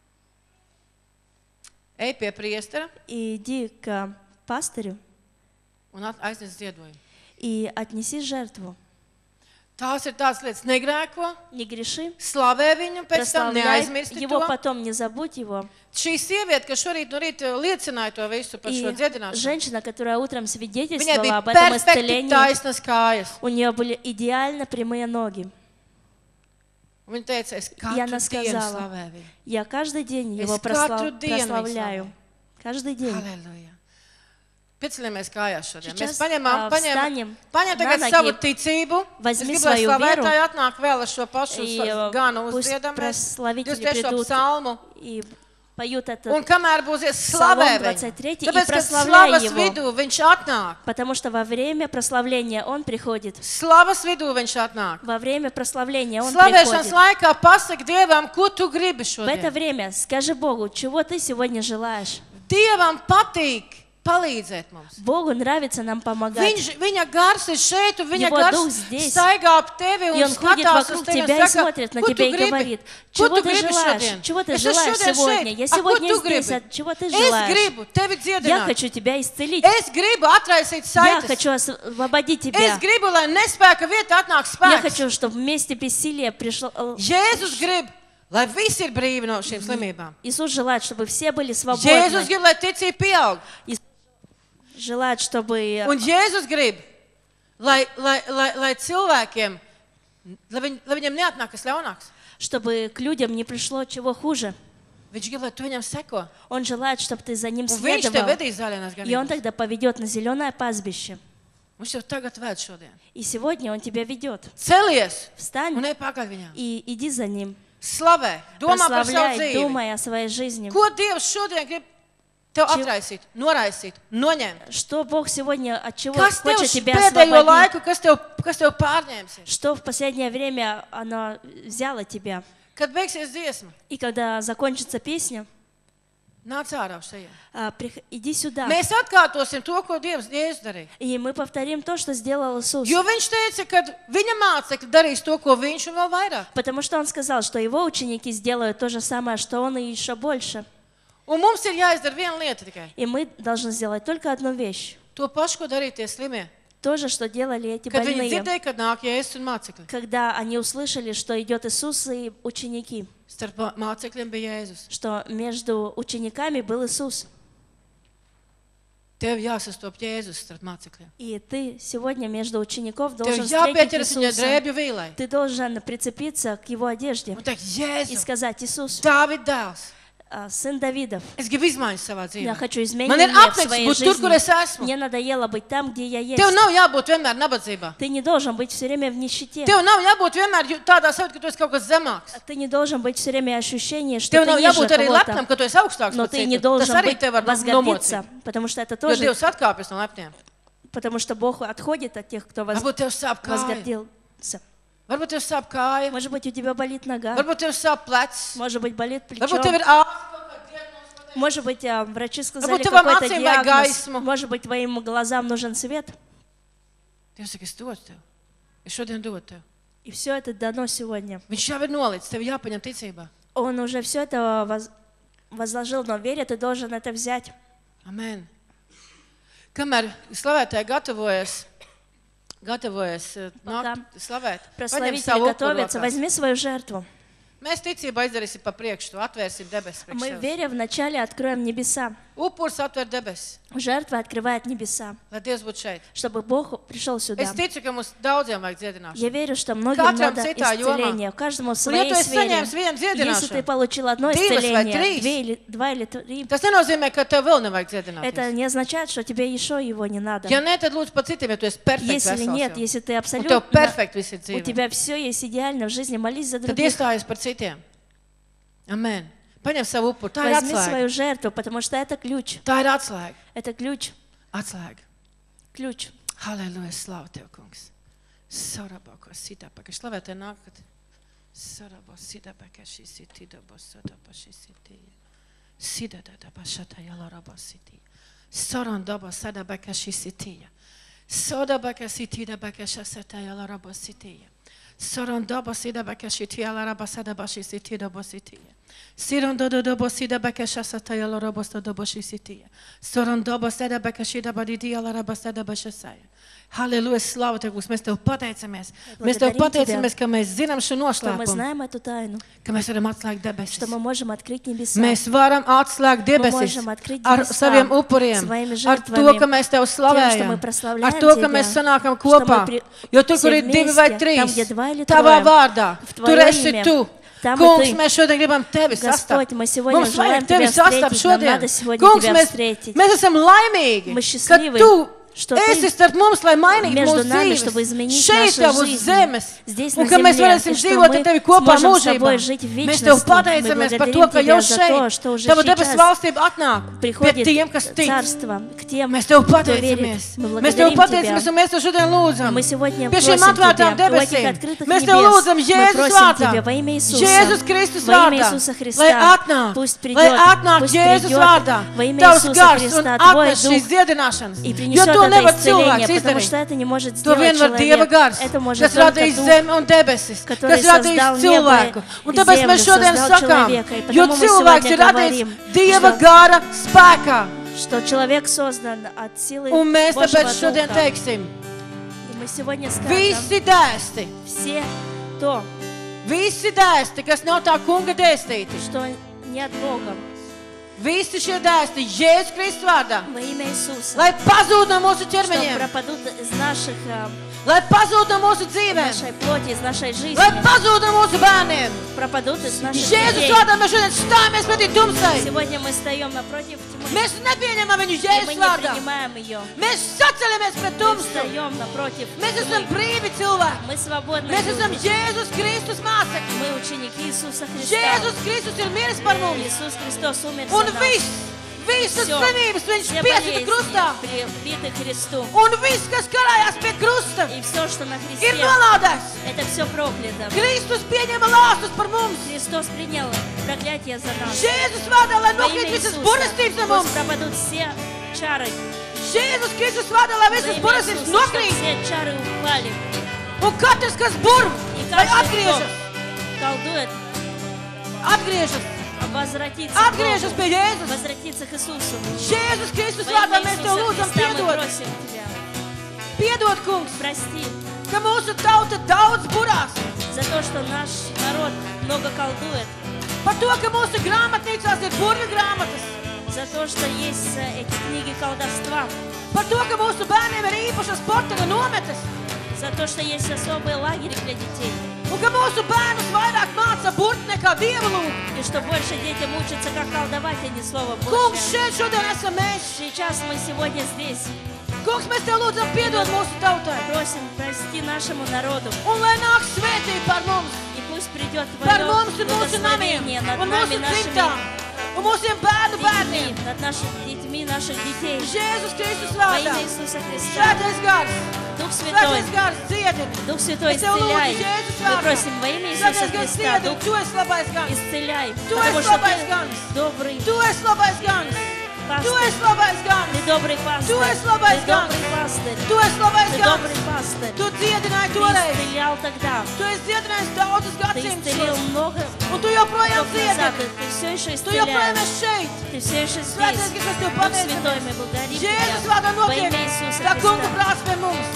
Ej pie priestera. Иди к пастырю. Un aiznes ziedojumu. И отнеси жертву. Tās ir tās lietas, negrēko, не греши, slavē viņu, pēc tam прославляй neaizmirsti его, to. потом не забудь его. Šī sieviete, kas šorīt no rīta liecināja to visu par šo И dziedināšanu, женщина, которая утром viņai свидетельствовала bija об этом perfekti исцелении, taisnas kājas. у нее были идеально прямые ноги. Viņa teica, es И она katru dienu сказала, slavēju viņu. я каждый день Es его katru прослав- dienu viņu прославляю. slavēju. Каждый день. Halleluja. Pieceļamies kājās šodien. Mēs Сейчас, paņemam, а, paņemam, встанем paņem на tagad ноги, savu ticību. Es возьми gribu, lai свою веру, slavētāji atnāk vēl ar šo pašu и э, ganu пусть uzdziedam. Mēs прославители divdesmit trešo придут psalmu. и поют этот Un kamēr būsies Псалом slavē viņu, двадцать три, и tāpēc, ka прославляй slavas его. vidū viņš atnāk. Потому что во время прославления Он приходит. Slavas vidū viņš atnāk. Во время прославления Он Slavēšanas приходит. laikā pasaki Dievam, ko tu gribi В это šodien. время скажи Богу, чего ты сегодня желаешь. Dievam patīk palīdzēt mums. Богу нравится нам помогать. Viņš, viņa gars ir šeit, un viņa Его gars дух здесь. staigā ap tevi И un Он ходит skatās uz вокруг tevi un тебя и saka, смотрит на ko tu тебя и gribi? говорит, Ko чего tu ты gribi желаешь, šodien? чего ты Es esmu желаешь šodien сегодня. šeit. Я A, ko сегодня tu здесь, gribi? а чего ты Es желаешь? gribu tevi Я dziedināt. хочу тебя исцелить. Es gribu atraisīt Я saites. хочу освободить Es тебя. gribu, lai nespēka vietā atnāk Я spēks. хочу, чтобы вместе бессилия пришло... э, Jēzus grib, lai visi ir brīvi no šīm slimībām. Иисус желает, чтобы все были Jēzus свободны. grib, lai ticība pieaug. Желает, чтобы... Un Jēzus grib, lai, lai, lai, lai cilvēkiem, lai, viņ, lai viņiem neatnāk kas ļaunāks. чтобы к людям не пришло чего хуже. Viņš grib, lai tu viņam seko. Он желает, чтобы ты за ним Un viņš tev следовал. vedīs zaļajās И он ganībās. тогда поведет на зеленое пастбище. Viņš tev tagad ved šodien. И сегодня он тебя ведет. Celies Встань un ej pakaļ viņam. и иди за ним. Slavē, domā par savu Прославляй, dzīvi. думай о своей жизни. Ko Dievs šodien grib tev Čim- atraisīt, noraisīt, noņemt? Что Бог сегодня от чего Kas tev хочет тебя pēdējo освободить? laiku, kas tev, kas tev pārņēmsies? Что в последнее время оно взяло тебя? Kad beigsies dziesma, И когда закончится песня, nāc ārā uz šejienes. а, прих- иди сюда. Mēs atkārtosim to, ko Dievs Jēzus darīja. И мы повторим то, что сделал Иисус. Jo viņš teica, ka viņa mācekļi darīs to, ko viņš un vēl vairāk. Потому что Он сказал, что Его ученики сделают то же самое, что Он и еще больше. Un mums ir jāizdara viena lieta tikai. И мы должны сделать только одну вещь. To pašu, ko darīja tie slimie. То же, что делали эти Kad viņi больные. dzirdēja, kad nāk Jēzus un mācekļi. Когда они услышали, что идет Иисус и ученики, Starp mā- mācekļiem bija Jēzus. что между учениками был Иисус. Tev jāsastop Jēzus starp mācekļiem. И ты сегодня между учеников Tev должен встретить jāpieķeras viņa Иисуса. drēbju vīlai. Ты должен прицепиться к Его одежде Un teikt, и Jēzu, сказать: Иисус, Dāvida dēls, а, сын Давидов, es gribu izmaiņas savā я dzīvē. хочу Man ir изменения в apnicis своей būt tur, kur es жизни. esmu. Мне надоело быть там, где я есть. Tev nav jābūt vienmēr nabadzībā. Ты не должен быть все время в нищете. Tev nav jābūt vienmēr ju- tādā sajūta, ka tu esi kaut kas zemāks. Ты не должен быть все время ощущение, что Tev ты nav ниже jābūt arī lepnam, кого-то. ka tu esi augstāks Но par ты не citu. Tas должен arī быть tev var возгордиться, nomocīt. потому что это Jo тоже, Dievs atkāpjas no lepniem. потому что Бог отходит от тех, кто воз- Varbūt tev sāp kāja. возгордился. Varbūt tev sāp kāja. Может быть, у тебя болит нога, Varbūt tev sāp plecs. может быть, болит Varbūt tev плечо, ir ārsts. может быть, а, врачи сказали Varbūt tavam какой-то acīm vajag диагноз, gaismu. может быть, твоим глазам нужен свет. Dievs saka, es dodu tev. Es šodien dodu tev. И все это дано сегодня. Viņš jau ir nolicis, tev jāpaņem ticībā. Он уже все это воз- возложил, но веря, ты должен это взять. Amen. Kamēr slavētāji gatavojas, gatavojas eh, nākt slavēt, paņem Прославители savu upuru готовятся, rokās. возьми свою жертву. Mēs ticībā izdarīsim pa priekšu, to atvērsim debesis priekš Мы, sevis. веря, вначале откроем небеса. Upuris atver debesis. Жертва открывает небеса, Lai Dievs būtu šeit. чтобы Бог пришел сюда. Es ticu, ka mums daudziem vajag Я dziedināšanu. верю, что многим Katram надо citā jomā. исцеление, каждому в Un ja своей tu esi сфере. saņēmis vienu Если ты dziedināšanu, получил одно divas vai исцеление, trīs, две или, два или три, tas nenozīmē, ka tev vēl nevajag dziedināties. это не означает, что тебе еще его не надо. Ja ne, tad lūdzu par citiem, ja tu esi perfekts Если vesels нет, jau. если ты Un абсолютно, tev perfekti viss ir у dzīvē. тебя все есть идеально в жизни, молись за Tad других. iestājies par citiem. Amen. Paņem savu upuru. Tā ir Возьми свою atslēga. жертву, потому что это ключ. Tā ir atslēga. Это ключ. Atslēga. Ключ. Halleluja, slavu Tev, kungs. Sarabako, sidabaka. Slavē Tev nākat. Sarabo, sidabaka, šis ir tidabo, sadabo, šis ir tīja. Sidadadaba, šata, jalarabo, sitī. Sarandabo, sadabaka, šis ir tīja. Sodabaka, sitidabaka, šasata, jalarabo, sitīja. Sarandabo, sidabaka, šitī, jalarabo, sadabo, šis ir tidabo, sitīja. Sirandabo, sidabaka, šasata, jalarabo, sadabo, šis ir tīja. Sarandabo, sidabaka, šidabo, didi, jalarabo, sadabo, šasāja. Halleluja, slavu Tev, kungs, mēs Tev pateicamies. Mēs Tev pateicamies, ka mēs zinām šo Что мы noslēpumu, знаем эту тайну, ka mēs varam atslēgt debesis. что мы можем открыть небеса. Mēs varam atslēgt debesis можем открыть ar небеса saviem upuriem, своими ar to, жертвами, ka mēs Tev тем, что slavējam, мы ar прославляем to, ka Тебя, mēs sanākam что мы kopā. при- Jo tur, все kur ir divi vai вместе, trīs, там, где два или Tavā трое, vārdā, в tur Твое esi имя, Tu. там и Kungs, Ты. mēs šodien gribam Tevi Господь, sastapt. мы сегодня Mums желаем vajag Tevi Тебя sastapt встретить, нам šodien. надо сегодня Kungs, Тебя mēs, встретить. mēs esam laimīgi, Мы ka счастливы, Tu что esi Ты starp mums, lai mainītu между mūsu нами, чтобы dzīves. изменить Šeit нашу jau uz жизнь, zemes. здесь Un на ka mēs земле, varēsim и что dzīvot ar мы Tevi kopā сможем с mūžībā. тобой жить в Mēs Tev вечности. pateicamies Мы par to, благодарим ka Тебя jau за то, что šeit уже Tava debesu сейчас valstība atnāk pie приходит tiem, kas tic. Царство к тем, Mēs Tev кто верит. pateicamies. Мы Mēs Tev благодарим pateicamies, Тебя. un mēs Tev šodien lūdzam. Мы сегодня Pie šiem просим atvērtām Тебя, у этих debesīm. открытых Mēs Tev небес, lūdzam мы Jēzus просим vārdā. Тебя во имя Иисуса, Jēzus Kristus во имя vārdā. Иисуса Lai Христа, atnāk, пусть lai придет, atnāk пусть Jēzus придет vārdā. во имя Tavs Иисуса gars un Христа, Твой atnes šīs Дух, dziedināšanas. и Jo принесет to это nevar исцеление, cilvēks потому что izdarīt. это не может To сделать vien var Dieva человек. gars, Это может kas только radījis Дух, zemi un debesis, который kas radījis создал cilvēku. небо Un и tāpēc землю, mēs šodien создал sakām, человека. И jo потому мы cilvēks сегодня ir radījis говорим, Dieva что- gara spēkā. что человек создан от силы Un mēs Божьего tāpēc šodien Духа. teiksim, И мы сегодня скажем, visi dēsti, все то, visi dēsti, kas nav tā kunga dēstīti, что не от Бога, visi šie dēsti Jēzus Kristus vārdā, во имя Иисуса, lai pazūd no mūsu что ķermeņiem, пропадут из наших, э, lai pazūd no mūsu dzīvēm, нашей плоти, из нашей жизни, lai pazūd no mūsu bērniem. пропадут из наших Jēzus детей. vārdā mēs šodien stājamies pretī tumsai. Сегодня мы стоим напротив тьмы, Mēs nepieņemam viņu и мы Jēzus не vārdā. принимаем ее. Mēs saceļamies pret Мы tumsu. встаем напротив Mēs esam тьмы. brīvi cilvēki. Мы свободны. Mēs esam Jēzus Kristus mācekļi. Мы ученики Иисуса Христа. Jēzus Kristus ir miris par mums. Иисус Христос умер Un за нас. viss, visas Всё, slimības viņš все piesita krustā. болезни прибиты Христу. Un viss, kas karājās pie krusta, И все, что на ir Христе, nolādēts. это все проклято. Kristus pieņēma lāstus par mums. Христос принял проклятие за нас. Jēzus vārdā, lai Во nokrīt имя visas Иисуса burestības no mums. пусть пропадут все чары. Jēzus Kristus vārdā, lai Во visas имя burestības Иисуса, чтобы nokrīt. все чары упали. Un katrs, kas burm, И lai каждый, atgriežas. кто колдует, Atgriežas. возвратиться к Atgriežas Богу, pie Jēzus. возвратиться к Иисусу. Jēzus Kristus Во vārdā имя mēs Tev Иисуса lūdzam Христа мы piedod. просим Тебя. Piedod, kungs, Прости ka mūsu tauta daudz burās. за то, что наш народ много колдует, Par to, ka mūsu grāmatnīcās ir burvju grāmatas. за то, что есть э, эти книги колдовства, Par to, ka mūsu bērniem ir īpašas sporta nometas. за то, что есть особые лагеря для детей, Un ka mūsu bērnus vairāk māca burti nekā dievu lūgt. и что больше детям учатся, как колдовать, а не Слово Kungs, Божье. šeit šodien esam mēs. Сейчас мы сегодня здесь. Kungs, mēs Tev lūdzam piedod mūsu tautai. Просим, прости нашему народу. Un lai nāk svētība par mums, И пусть придет par Твое mums un mūsu namiem, благословение над un нами, mūsu нашими dzimtām, un mūsiem bērnu bērniem. детьми, над нашими детьми, наших детей. Jēzus Kristus Во vārdā. имя Иисуса Христа. Svētais gars, Дух Святой, svētais gars, dziedini. Дух Святой, Es Tev lūdzu исцеляй. Jēzus Мы vārdā. просим во имя Иисуса Svētais gars, Христа, dziedini. Дух, Tu esi labais gans. исцеляй. Tu Потому esi что labais Ты gans. добрый Tu esi labais gans. Tu пастырь. esi labais gans. Ты добрый пастырь. Tu esi labais Ты gans. добрый пастырь. Tu esi labais Ты gans. добрый пастырь. Tu dziedināji Ты toreiz. исцелял тогда. Tu esi dziedinājis daudzus Ты исцелил gadsimtus. много Un tu joprojām веков назад. dziedini. Ты все еще Tu joprojām исцеляешь. esi šeit. Ты все еще здесь. Svētais gars, mēs Tev Дух Святой, pateicamies. мы благодарим Jēzus Тебя. vārdā Во notiek имя Иисуса tā kunga Христа. prāts pie mums.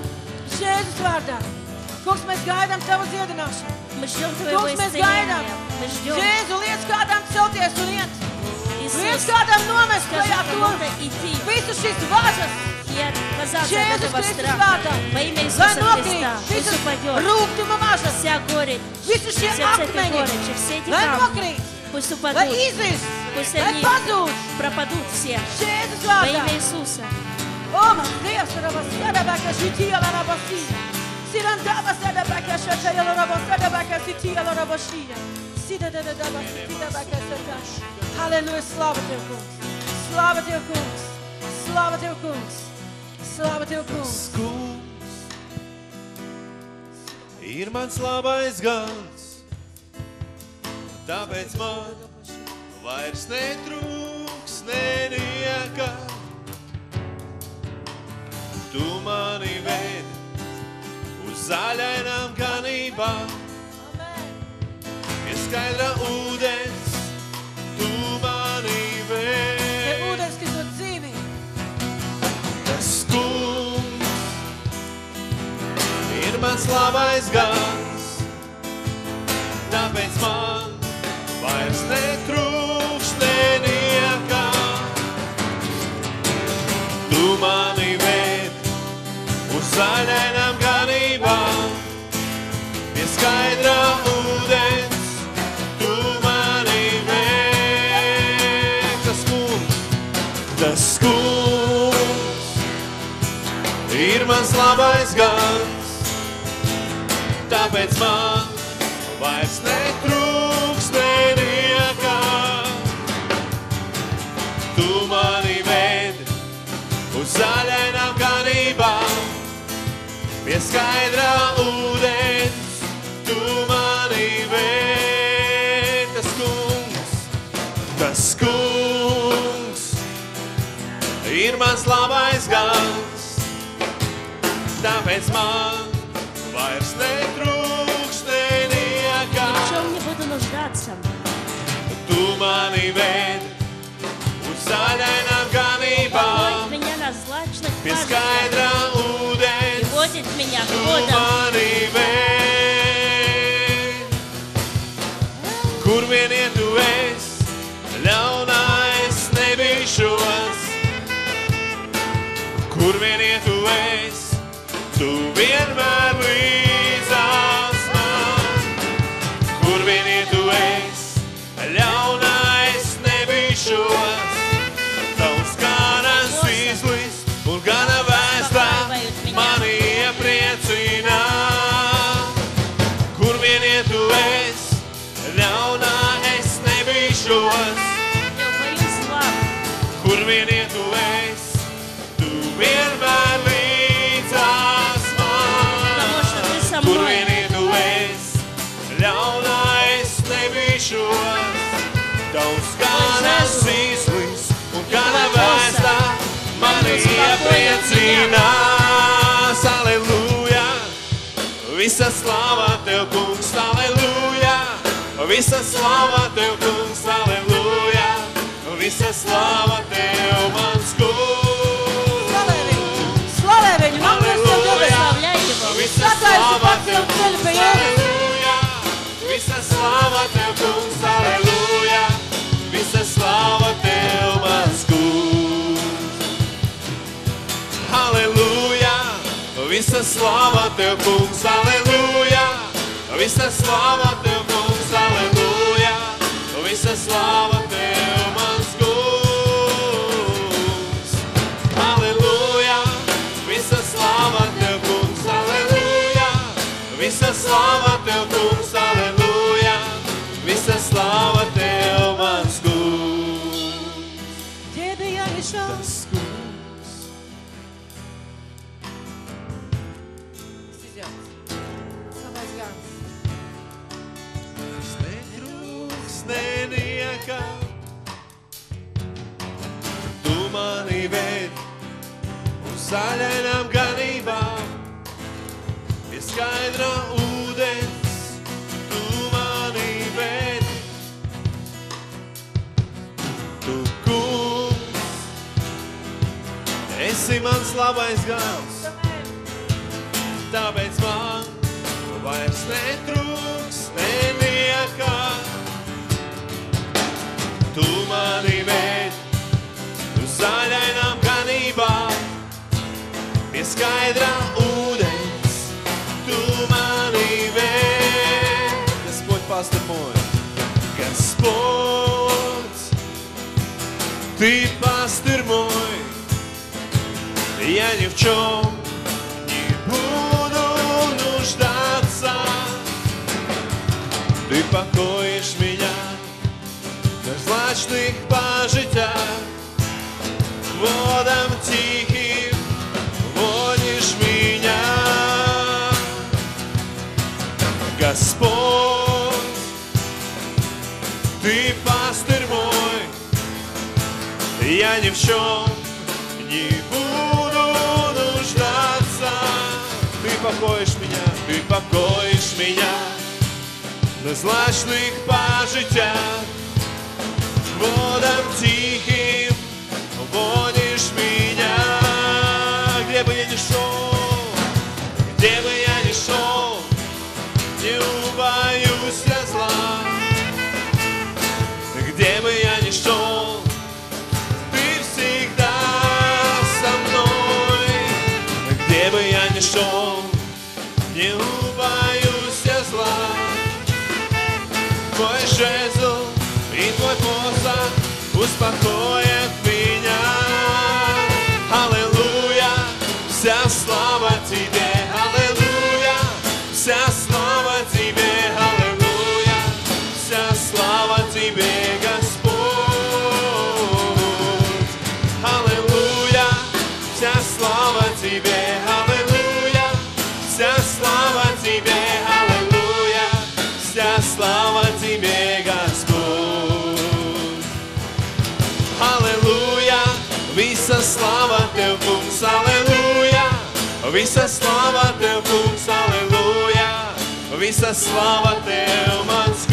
Jēzus vārdā. Kungs, mēs gaidām Tavu dziedināšanu. Мы ждем Твоего Kungs, mēs исцеления. gaidām. Мы ждем. Jēzu, liec kādām celties un iet. И Иисус, Liec kādam nomest скажи klajā to. кому-то идти. Visu šīs važas. И отказаться от Jēzus этого Kristus страха. vārdā. Во имя Lai Иисуса nokrīt Христа. Пусть visas упадет rūgtuma važas. вся горечь, Visi šie все цепи akmeņi. горечи, все эти Lai камни. nokrīt. Пусть Lai упадут. izris. Пусть Lai они pazūd. пропадут все. Jēzus Во vārdā. имя Иисуса. O, mans Dievs, rabas, sadabaka, šitija, larabasi. Sirandaba, sadabaka, šataya, larabas, sadabaka, sitija, larabashija. Sidadadadaba, sitidabaka, sata. Halleluja, slava Tev, kungs. Slava Tev, kungs. Slava Tev, kungs. Slava Tev, kungs. Kungs ir mans labais gans, tāpēc man vairs netrūks nenieka. Tu mani ved uz zaļainām ganībām, pie skaidra ūdens, tu mani ved. Pie ūdens, kas dod dzīvi. Tas kungs ir mans labais gans, tāpēc man vairs netrūks neniekā. Tu mani ved uz zaļainām ganībām, pie skaidrā ūdens, tu mani ved. Tas kungs, tas kungs ir mans labais gans, tāpēc man vairs netrūks neniekā. Tu mani ved uz zaļainām ganībām, pie skaidrā ūdens, tu mani ved. Tas kungs, tas kungs ir mans labais gans, tāpēc man vairs netrūks neniekā. Ни в чем не буду нуждаться. Tu mani ved uz zaļainām ganībām, Водит меня на злачных pie пажитях skaidrā и ūdens, водит меня к tu водам. mani ved. Kur vien iet tu esi, ļaunais nebīšos. Kur vien iet tu esi, tu vienmēr līdzās man. Kur vien iet tu esi, ļaunais nebīšos. Tavs kāras izlist un gana vēstā mani iepriecinā. Kur vien iet tu esi, ļaunā es nebīšos. Kur vien iet tu esi, tu vienmēr līdzās man. Kur vien iet tu esi, ļaunā es nebīšos. Tavs kāras izlist un gana vēstā mani iepriecinās. Aleluja! Visa slava Tev, kungs, aleluja! Visa slava Tev, kungs, aleluja! Visa slava Tev, mans kungs! Slavē viņu, nākamais Tev debesīs. Visa slava Tev, kungs, aleluja! Visa slava Tev, kungs, aleluja! Visa slava Tev, mans kungs! Aleluja! Visa slava Tev, kungs, aleluja! Visa slava Tev, kungs, aleluja! Visa slava Tev, mans kungs! Aleluja! Visa slava Tev, kungs, aleluja! Visa slava Tev, kungs, aleluja! Visa slava Tev, mans kungs! Тебе я мешал. Neniekā. Tu mani ved uz zaļainām ganībām, pie skaidrā ūdens, tu mani ved. Tu, kungs, esi mans labais gals, tāpēc man vairs netrūks neniekā. tu mani ved uz zaļainām ganībām, pie skaidrā ūdens, tu mani ved. Господь, пастырь мой, Господь, Ты пастырь мой, я ни в чем не буду нуждаться. Ты покоишь меня на злачных пожитях, водам тихим водишь меня. Господь, Ты пастырь мой, я ни в чем не буду нуждаться. Ты покоишь меня, Ты покоишь меня на злачных пожитях, водам тихим водишь меня. Где бы я ни шел, где бы я ни шел, не убоюсь я зла. Где бы я ни шел, Ты всегда со мной. Где бы я ни шел, не убоюсь я зла. Твой жезл и Твой посох успокоят меня. Аллилуйя, вся слава Тебе, аллилуйя, вся слава Тебе, аллилуйя, вся слава Тебе, Господь. Аллилуйя, вся слава Тебе, аллилуйя, вся слава Тебе, аллилуйя, вся слава Тебе, Господь. Аллилуйя, visa slava Tev, kungs, alleluja, visa slava Tev, kungs, alleluja, visa slava Tev, mans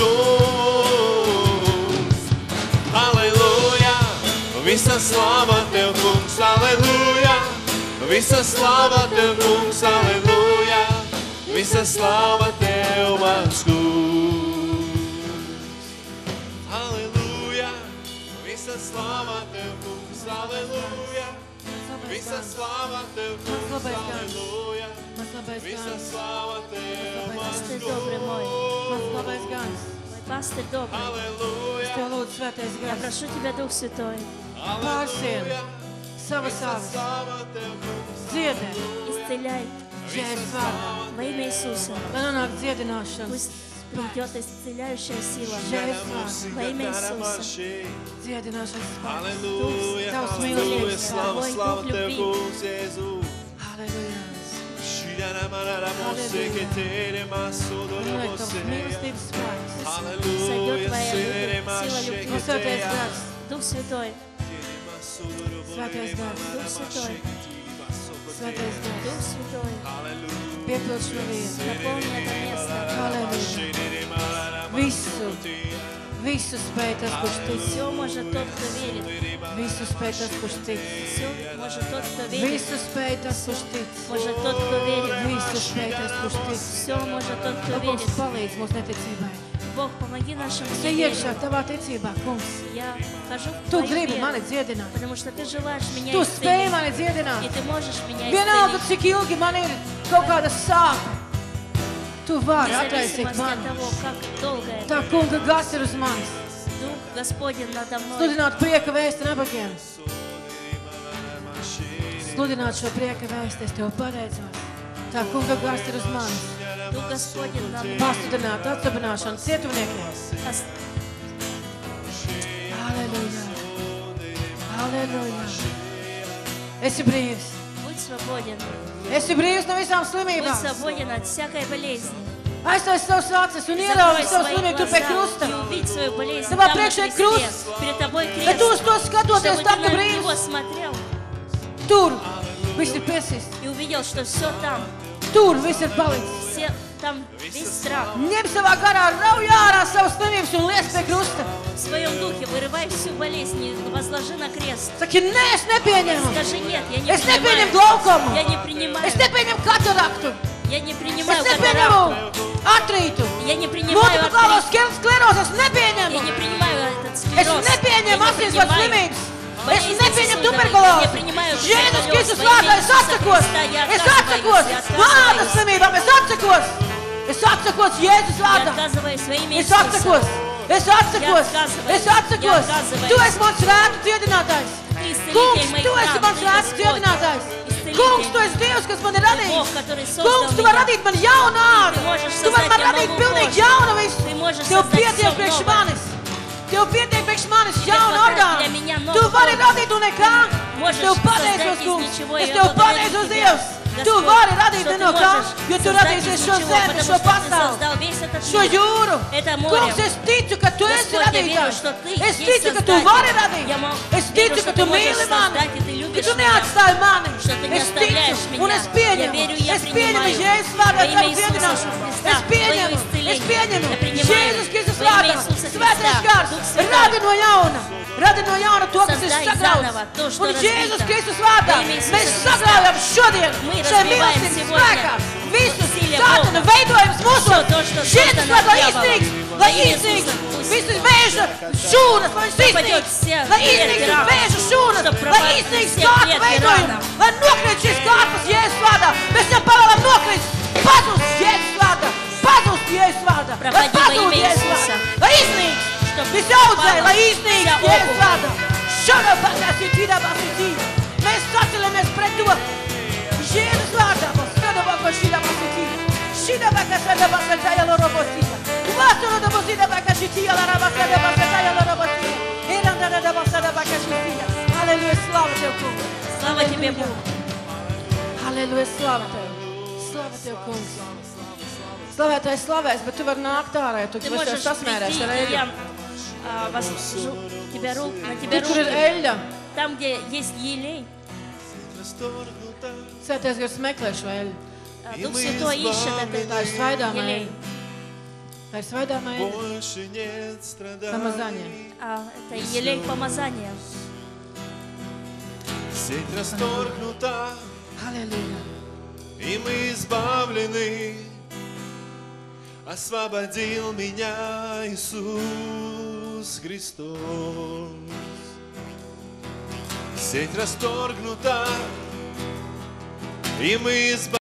kungs. Alleluja, visa slava Tev, kungs, alleluja, visa slava Tev, kungs, alleluja, visa slava Tev, mans kungs. Alleluja, visa slava Tev, kungs, alleluja, visa slava Tev, kungs, alleluja, visa slava Tev, mans Ты добрый мой. Мой пастырь добрый. Es Tev lūdzu, Svētais Я Gars, прошу Тебя, Дух Святой, pārsien savas savas, dziedē, исцеляй Jēzus vārdā, во имя Иисуса. lai nonāk dziedināšana, Пусть придет исцеляющая сила Jēzus vārdā, во имя Иисуса. dziedināšanas spēks, Alleluja, Tavs alleluja, mīlestības slava, Tvoj slava duh Tev, любви. kungs, Jēzu. Halleluja. Šķiļanamararamos, ketere masodoro Lai Tavs moseja. mīlestības spēks, Halleluja, sere no Svētais masheketeja. Gars, Дух Святой, Svētais Gars, Дух Святой, Svētais Дух Gars, Святой, piepild šo vietu, наполни это место. Halleluja. Visu, visu spēj tas, kurš tic. Все может тот, кто верит. Visu spēj tas, kurš tic. Все может тот, кто верит. Visu spēj tas, kurš tic. Может тот, кто верит. Visu spēj tas, kurš tic. Все может тот, кто Nu, kungs, верит. palīdz mūsu neticībai. Бог, помоги нашему Es неверию. iekšā tavā ticībā, kungs. Я хожу в Tu твою gribi веру, mani dziedināt. потому что ты желаешь меня Tu spēj исцелить. mani dziedināt. И ты можешь меня Vienalga, исцелить. cik ilgi man ir kaut kāda sāpe. Tu vari Независимо attaisīt от mani. того, как долго это. Tā kunga gars ir uz manis. Дух Господень надо мной. Sludināt prieka vēsti nabagiem. Sludināt šo prieka vēsti, es Tev pateicos. Tā kunga gars ir uz manis. Дух Господень надо мной. Pasludināt atsabināšanu cietumniekiem. Ос- Halleluja. Halleluja. Esi brīvs. Будь свободен. Esi brīvs no visām Будь slimībām. свободен от всякой болезни. Aizstāj savus acis un ieraugi Закрой savu свои slimību tur pie глаза krusta. и увидь свою болезнь Tavā там на priekšā ir кресте. krusts. Перед тобой Lai крест. tu uz to skatoties, Чтобы tā ты ka на brīvs. него смотрел Tur viss ir piesist. и увидел, что все там. Tur viss ir palicis. Все, там весь страх. Ņem savā garā, rauj ārā savas slimības un liec pie krusta. В своем духе вырывай всю болезнь и возложи на крест. Saki, nē, es nepieņemu. Скажи нет, я не Es nepieņemu принимаю. glaukomu. Я не принимаю. Es nepieņemu kataraktu. Я не принимаю Es nepieņemu катаракту. atrītu. Я не принимаю Multiplikālo артрит. sklerozi es Я nepieņemu. не принимаю этот Es склероз. nepieņemu Я не asinsvadu принимаю slimības. Es болезни nepieņemu сосудовые. tuberkulozi. Я не принимаю Jēzus туберкулез. Kristus Во имя vārdā es Иисуса atsakos. Христа я Es отказываюсь. atsakos Я no ādas отказываюсь. slimībām. Es atsakos. Es atsakos Jēzus Я vārdā. отказываюсь во имя Es Иисуса. atsakos. Es atsakos. отказываюсь. Es atsakos. Я отказываюсь. Tu esi mans rētu dziedinātājs. Ты исцелитель Kungs, моих tu esi ран, mans ты rētu Господь. dziedinātājs. Исцелитель. Kungs, tu esi Dievs, kas man ir radījis. Бог, который создал Kungs, tu vari меня. radīt man jaunu ādu. Ты можешь Tu vari создать man мне radīt новую pilnīgi кожу. jaunu visu. Ты можешь Tev создать pietiek всё priekš новое. manis. Tev pietiek priekš manis jaunu хватает orgānu. для меня Tu новых vari органов. radīt un nekā. Можешь Tev создать pateicos, из Kungs. ничего, Es я tev благодарю pateicos, тебя, Dievs. Tu Господь, vari radīt что ты no kā, можешь jo tu создать radīsi из šo ничего, zemi, потому šo что ты pasauli, создал весь этот šo мир. jūru. Это море. Kungs, es ticu, ka tu esi Господь, я верю, radītājs. что ты Es есть ticu, ka tu создатель. vari radīt. Я мо- Es верю, ticu, что ka ты tu можешь mīli mani. создать, и ты Ka любишь tu меня. neatstāji mani. Что ты не Es оставляешь ticu, меня. un es Я pieņemu. верю, я Es pieņemu принимаю. Jēzus vārdā Во имя tavu Иисуса dziedināšanu. Христа, Es твое pieņemu. Es исцеление. pieņemu. Я принимаю. Jēzus Kristus Во имя vārdā. Иисуса Svētais Христа. gars. Дух Святой. Radi no jauna. Radi no jauna to, kas ir Создай sagrauts. заново то, что Un Jēzus разбито. Kristus vārdā Во имя Иисуса mēs Христа. sagraujam šodien Мы šajā разбиваем mīlestības сегодня spēkā visus усилия sātana Бога. veidojums mūsos. Всё то, что Jēzus создано vārdā дьяволом. iznīks, Во lai имя iznīks Иисуса пусть visas vēža šūnas, lai viņas Пропадет iznīks, все lai клетки iznīks ран, vēža šūnas, чтоб lai пропали iznīks все kāpa клетки veidojumi, рана. lai nokrīt šīs kāpas Jēzus vārdā. Mēs viņam pavēlam nokrīt, pazust Jēzus vārdā, pazust Jēzus vārdā, lai Пропади во pazūd имя Jēzus Иисуса. vārdā, lai iznīks, Чтоб visi audzēji, lai пропала iznīks вся Jēzus опухоль. vārdā. Šādā pakāsī, tīdā pakāsī. Mēs sacelamies pret to. Jēzus vārdā, skādā pakāsī, pakāsī. Šīdā pakāsī, pakāsī, lorobosī. Vāstura da bosīda pakāsī, larabasā, pakāsī, lorobosī. Iranda da basā, pakāsī. Halleluja, slava Tev, kungs. Слава тебе, Бог. Halleluja, slava Tev. Slava Tev, kungs. Slavētais slavēs, bet tu vari nākt ārā, ja tu Ты esi можешь sasmērēs прийти, ar и eļu. я а, возложу тебя ру- на тебя Tur, kur ir руки. eļļa, Там, где есть елей, Svētais gars meklē šo eļļu. а, Дух Святой ищет Tā ir этот svaidāmā елей. eļļa. Tā ir svaidāmā eļļa. Больше нет страданий. Помазание. А, это елей помазания. Сеть расторгнута, Halleluja. и мы избавлены. Освободил меня Иисус Христос. Сеть расторгнута, и мы избавлены.